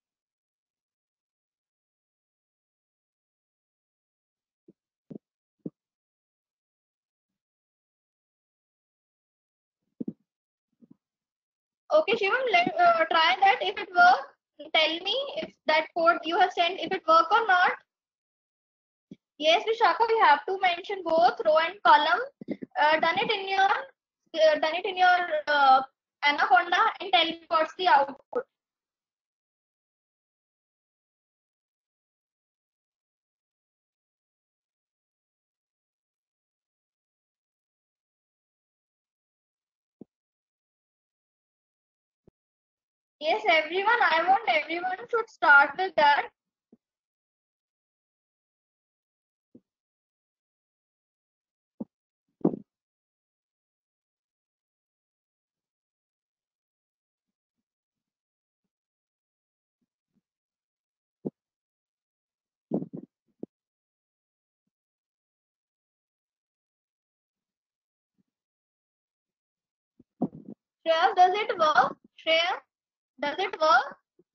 Okay, Shivam, let uh, try that. If it works, tell me if that code you have sent, if it work or not. Yes, Vishaka, you have to mention both row and column. Uh, done it in your, uh, done it in your uh, Anaconda, and tell me what's the output. Yes, everyone. I want everyone should start with that. Shreya, does it work? Shreya, does it work?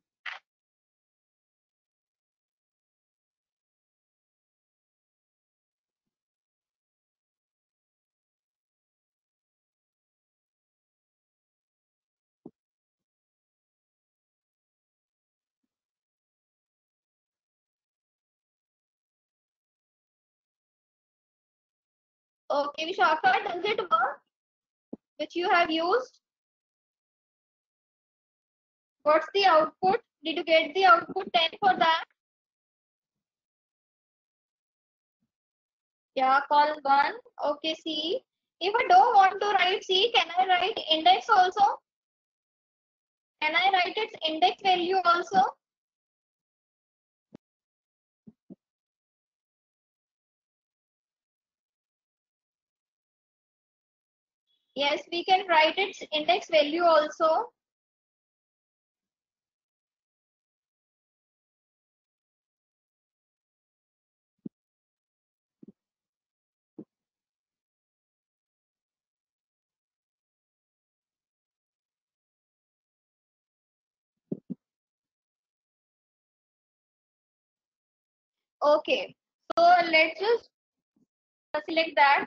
Okay, Vishaka, does it work? Which you have used? What's the output? Did you get the output ten for that? Yeah, call one. Okay, C. If I don't want to write C, can I write index also? Can I write its index value also? Yes, we can write its index value also. Okay, so let's just select that.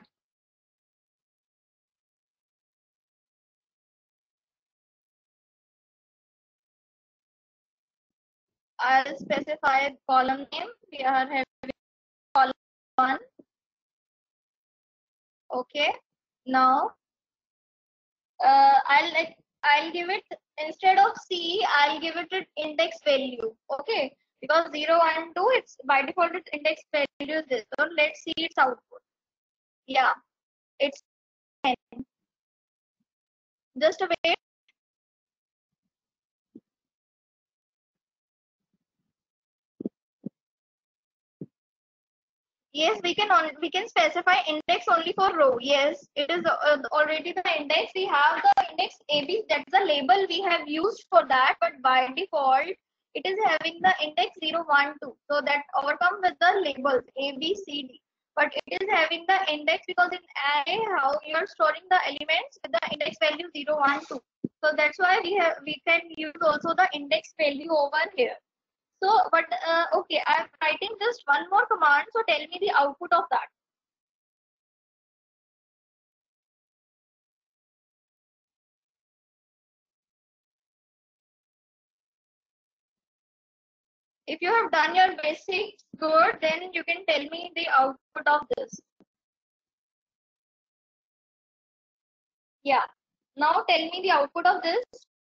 I'll specify column name. We are having column one. Okay. Now, uh, I'll like I'll give it, instead of C, I'll give it an index value. Okay, because zero and two, it's by default its index value is this. So let's see its output. Yeah, it's ten. Just a wait. Yes, we can on, we can specify index only for row. Yes, it is uh, already the index. We have the index A B. That's the label we have used for that. But by default, it is having the index zero, one, two. So that overcome with the labels A, B, C, D. But it is having the index because in array, how you are storing the elements with the index value zero, one, two. So that's why we have we can use also the index value over here. So, but uh, okay, I'm writing just one more command. So tell me the output of that. If you have done your basics good, then you can tell me the output of this. Yeah. Now tell me the output of this.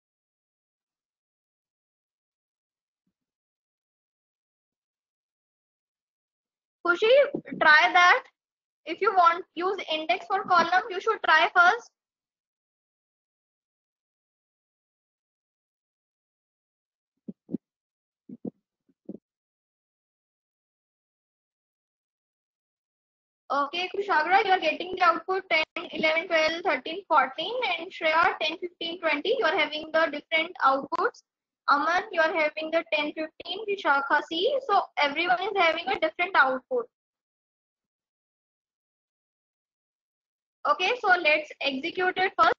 Kushi, try that. If you want use index for column, you should try first. Okay, Kushagra, you are getting the output ten, eleven, twelve, thirteen, fourteen, and Shreya ten, fifteen, twenty. You are having the different outputs. Aman, you are having the ten, fifteen, Vishakha C. So everyone is having a different output. Okay, so let's execute it first.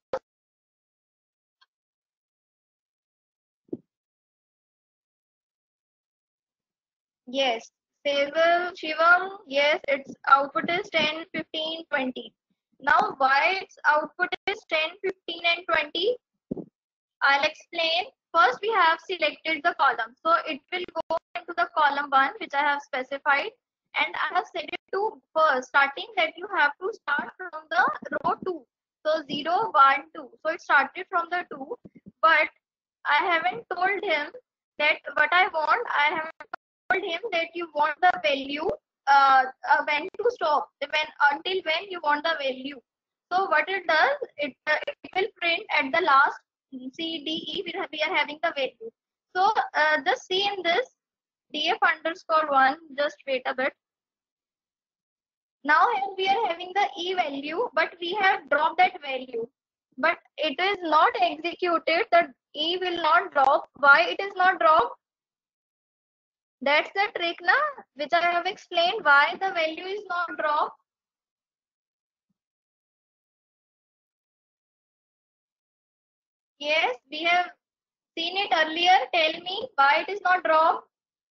Yes, Seval, Shivam, yes, its output is ten, fifteen, twenty. Now, why its output is ten, fifteen, and twenty? I'll explain. First, we have selected the column. So, it will go into the column one, which I have specified. And I have set it to first, starting that you have to start from the row two. So, zero, one, two. So, it started from the two. But I haven't told him that what I want. I have told him that you want the value uh, uh, when to stop, when until when you want the value. So what it does, it, uh, it will print at the last C, D, E, we are, we are having the value. So uh, just see in this df underscore one, just wait a bit. Now here we are having the E value, but we have dropped that value. But it is not executed, the E will not drop. Why it is not dropped? That's the trick, na, which I have explained why the value is not dropped. Yes, we have seen it earlier. Tell me why it is not dropped.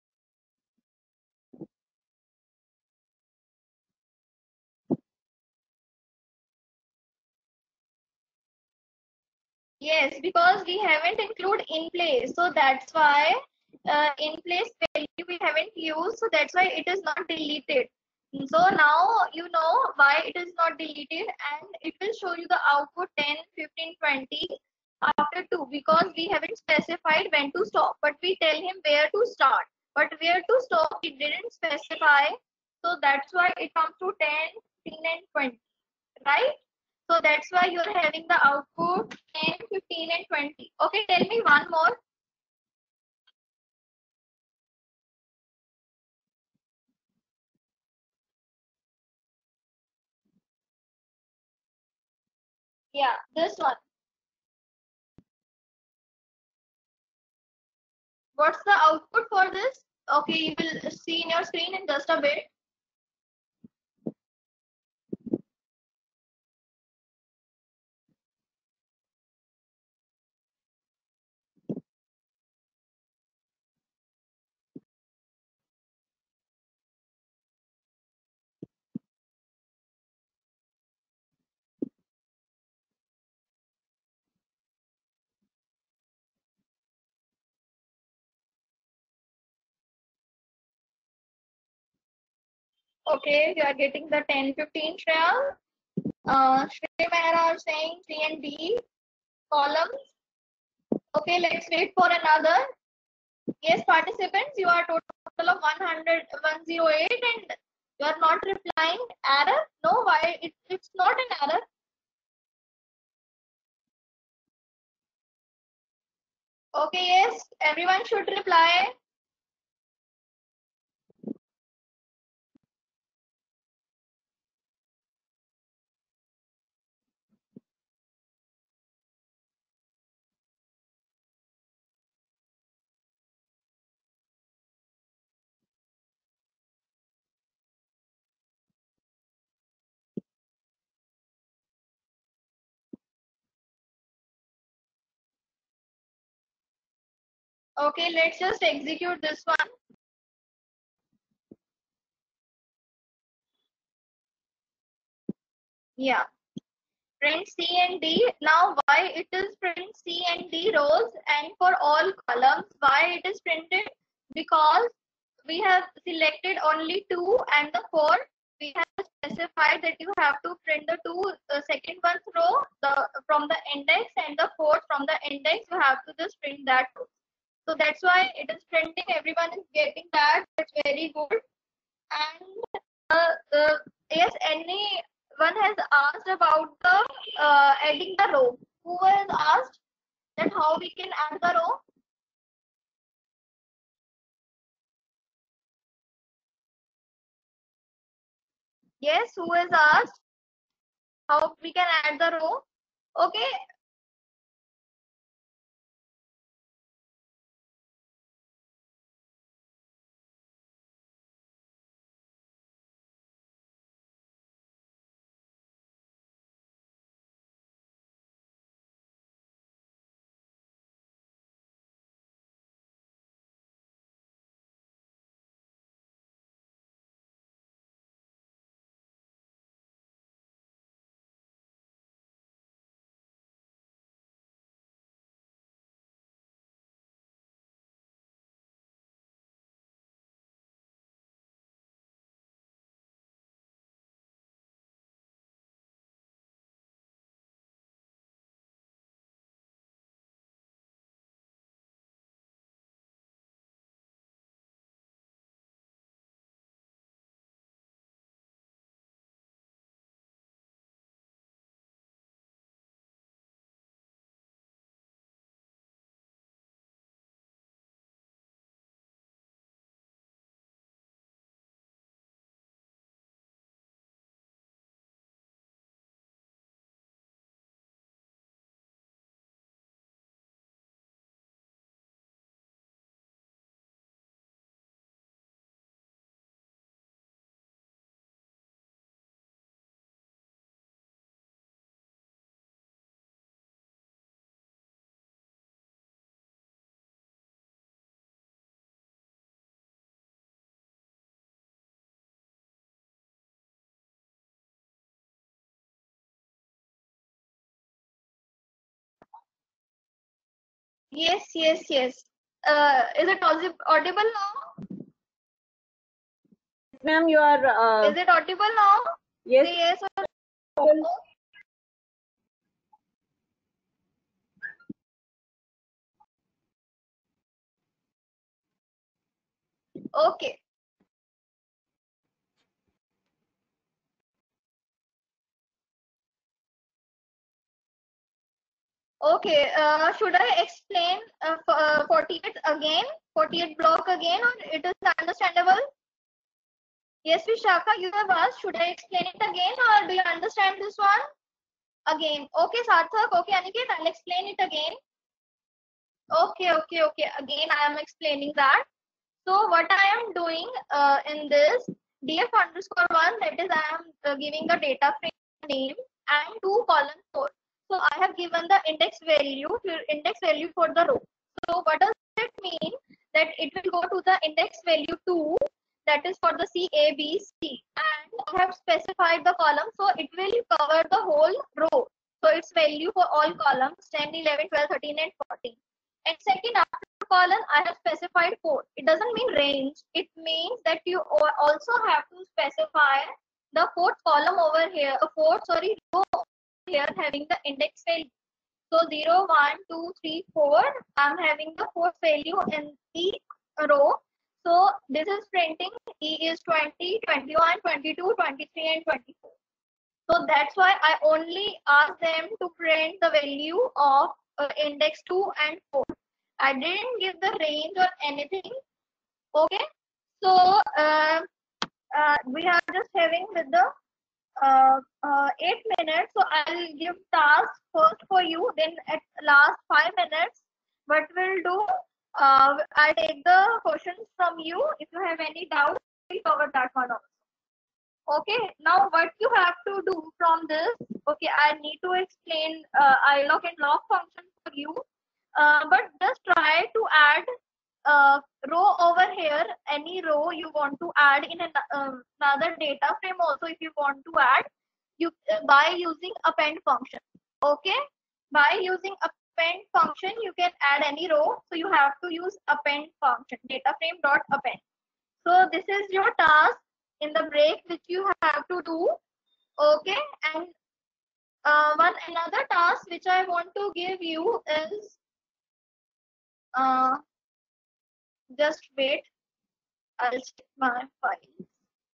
Yes, because we haven't included in place. So that's why uh, in place value we haven't used. So that's why it is not deleted. So now you know why it is not deleted, and it will show you the output ten, fifteen, twenty after two, because we haven't specified when to stop, but we tell him where to start. But where to stop, we didn't specify. So that's why it comes to ten, fifteen, and twenty, right? So that's why you're having the output ten, fifteen, and twenty. Okay, tell me one more. Yeah, this one. What's the output for this? Okay, you will see in your screen in just a bit. Okay, you are getting the ten, fifteen, Shreya. Uh, Shreya Mehra are saying C and D columns. Okay, let's wait for another. Yes, participants, you are total of one hundred, one hundred eight, and you are not replying. Error? No, why? It, it's not an error. Okay, yes, everyone should reply. Okay, let's just execute this one. Yeah. Print C and D. Now, why it is print C and D rows and for all columns, why it is printed? Because we have selected only two and the four. We have specified that you have to print the two uh, second one's row the from the index and the fourth from the index. You have to just print that. So that's why it is printing. Everyone is getting that. That's very good. And uh, uh, yes, anyone has asked about the uh, adding the row. Who has asked that how we can add the row? Yes, who has asked how we can add the row? Okay. Yes, yes, yes. Uh, is it audi- audible now? Ma'am, you are. Uh, Is it audible now? yes. Say yes or no. Okay. Okay. Uh, should I explain uh, f- uh, forty-eight again? forty-eight block again, or it is understandable? Yes, Vishaka, you have asked, should I explain it again or do you understand this one? Again. Okay, Sarthak. Okay, Aniket, I'll explain it again. Okay, okay, okay. Again, I am explaining that. So what I am doing uh, in this df underscore one, that is I am uh, giving the data frame name and two column four. So I have given the index value, index value for the row. So what does it mean? That it will go to the index value two, that is for the C, A, B, C, and I have specified the column, so it will cover the whole row. So its value for all columns ten, eleven, twelve, thirteen, and fourteen. And second, after column, I have specified four. It doesn't mean range. It means that you also have to specify the fourth column over here, a fourth, sorry, row here having the index value. So zero, one, two, three, four. I'm having the fourth value in the row. So this is printing E is twenty, twenty-one, twenty-two, twenty-three, and twenty-four. So that's why I only asked them to print the value of uh, index two and four. I didn't give the range or anything. Okay. So uh, uh, we are just having with the uh, uh, eight minutes. So I'll give task first for you. Then at last five minutes, what we'll do, uh, I'll take the questions from you. If you have any doubt, we'll cover that one also. Okay, now what you have to do from this, okay, I need to explain uh, iloc and lock function for you, uh, but just try to add uh, row over here, any row you want to add in an, uh, another data frame also, if you want to add, you uh, by using append function. Okay, by using append function you can add any row, so you have to use append function, data frame dot append. So this is your task in the break which you have to do. Okay, and uh, one another task which I want to give you is uh, just wait, I'll check my file.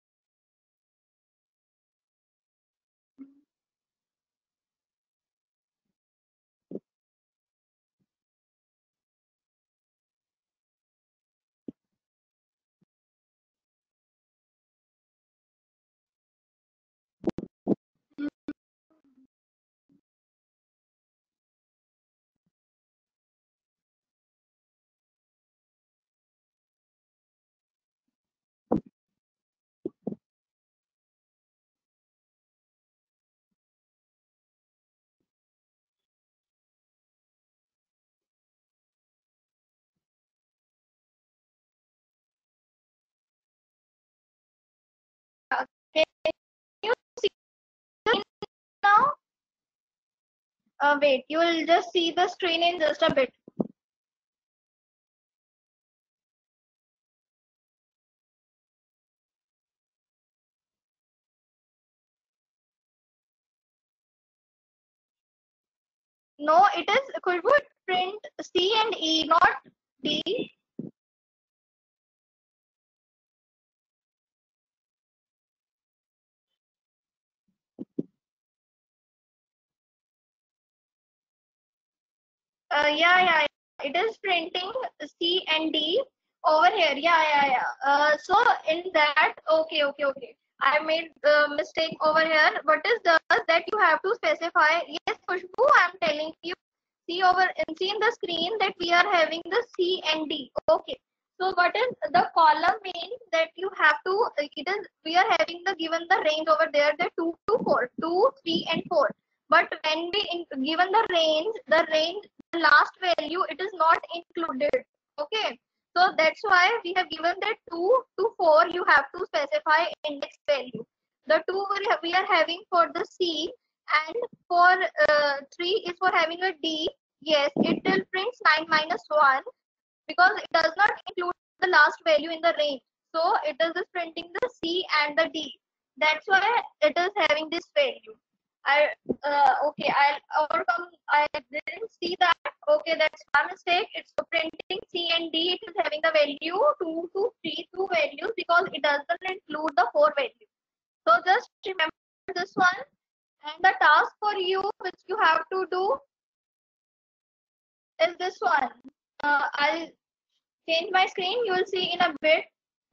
Can you see now? Uh, wait, you will just see the screen in just a bit. No, it is could we print C and E, not D. Uh, yeah, yeah, it is printing C and D over here. Yeah, yeah, yeah. Uh, so in that, okay, okay, okay. I made the mistake over here. What is the that you have to specify? Yes, Khushbu, I'm telling you. See over and see in the screen that we are having the C and D. Okay. So what is the column means that you have to? It is we are having the given the range over there, the two to four, two, three, and four. But when we in, given the range, the range the last value it is not included. Okay, so that's why we have given that two to four you have to specify index value. The two we are having for the C, and for uh, three is for having a D. Yes, it will print nine minus one because it does not include the last value in the range, so it is just printing the C and the D. That's why it is having this value. I uh, okay, I'll overcome. I didn't see that. Okay, that's my mistake. It's printing C and D. It is having the value two to three, two values because it doesn't include the four values. So just remember this one. And the task for you, which you have to do, is this one. Uh, I'll change my screen. You will see in a bit.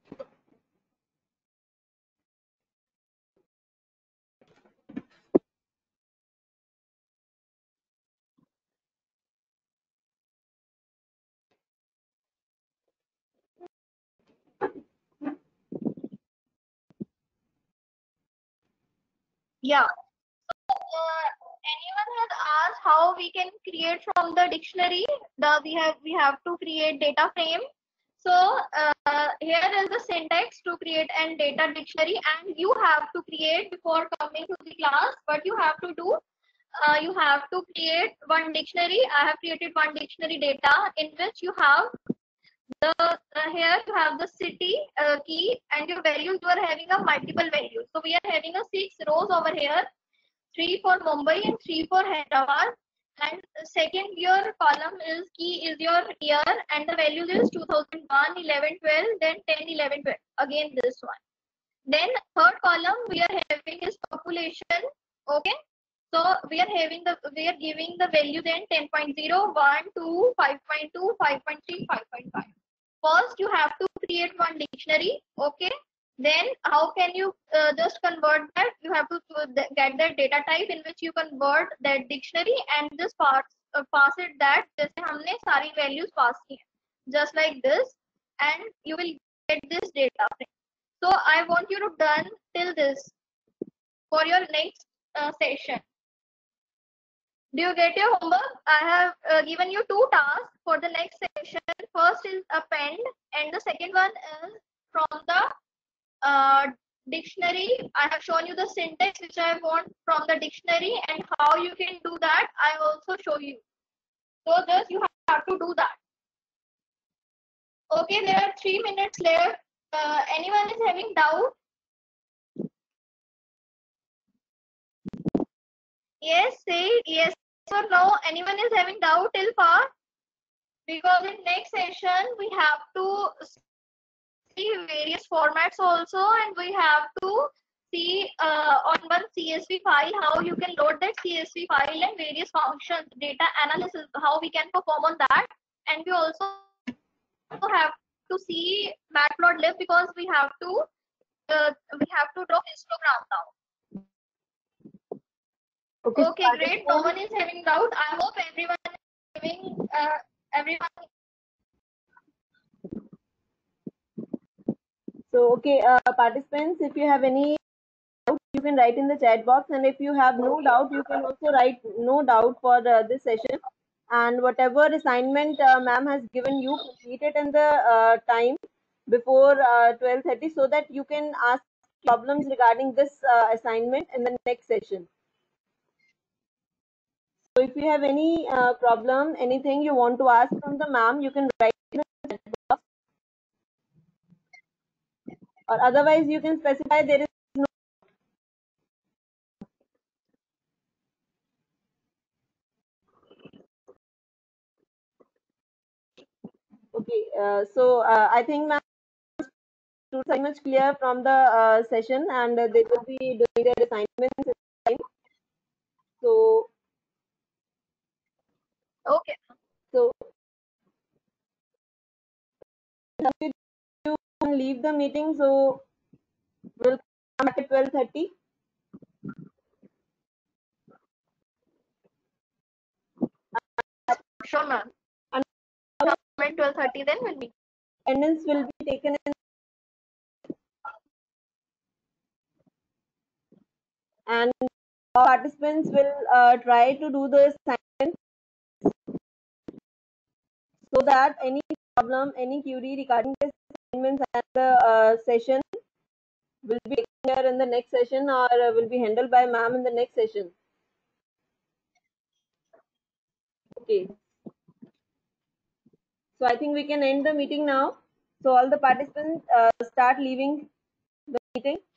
Yeah. Uh, anyone has asked how we can create from the dictionary? The we have we have to create data frame. So uh, here is the syntax to create an data dictionary, and you have to create before coming to the class. What you have to do? Uh, you have to create one dictionary. I have created one dictionary data in which you have the uh, here you have the city uh, key and your values. You are having a multiple values. So we are having a six rows over here, three for Mumbai and three for Hyderabad. And second your column is key is your year and the values is two thousand one, eleven, twelve, then ten, eleven, twelve. Again this one. Then third column we are having is population. Okay. So we are having the we are giving the value then ten point zero, one, two, five point two, five point three, five point five. First you have to create one dictionary. Okay, then how can you uh, just convert that? You have to uh, get that data type in which you convert that dictionary and just pass uh, pass it that जैसे हमने सारी values pass की हैं, just like this, and you will get this data frame. So I want you to done till this for your next uh, session. Do you get your homework? I have uh, given you two tasks for the next section. First is append, and the second one is from the uh, dictionary. I have shown you the syntax which I want from the dictionary, and how you can do that I also show you. So just you have to do that. Okay, there are three minutes left. Uh, anyone is having doubt? Yes, say yes or no. Anyone is having doubt till far? Because in next session we have to see various formats also, and we have to see uh, on one C S V file how you can load that C S V file and various functions, data analysis, how we can perform on that. And we also have to see matplotlib because we have to uh, we have to draw histogram now. Okay, Okay, great. No one is having doubt. I hope everyone is having uh, everyone. So, okay, uh, participants, if you have any doubt, you can write in the chat box, and if you have no doubt, you can also write no doubt for uh, this session. And whatever assignment uh, ma'am has given you, complete it in the uh, time before uh, twelve thirty, so that you can ask problems regarding this uh, assignment in the next session. So if you have any uh, problem, anything you want to ask from the ma'am, you can write in the chat box, or otherwise you can specify there is no. Okay, uh, so uh, I think ma'am too much clear from the uh, session, and uh, they will be doing their assignments in time. So, Okay. so you can leave the meeting. So we'll come at twelve thirty. Sure, ma'am. And At twelve thirty, then we'll meet. attendance will be taken in, and participants will uh, try to do the assignment, so that any problem, any query regarding the assignments and the uh, session will be taken care in the next session, or uh, will be handled by ma'am in the next session. Okay. So I think we can end the meeting now. So all the participants uh, start leaving the meeting.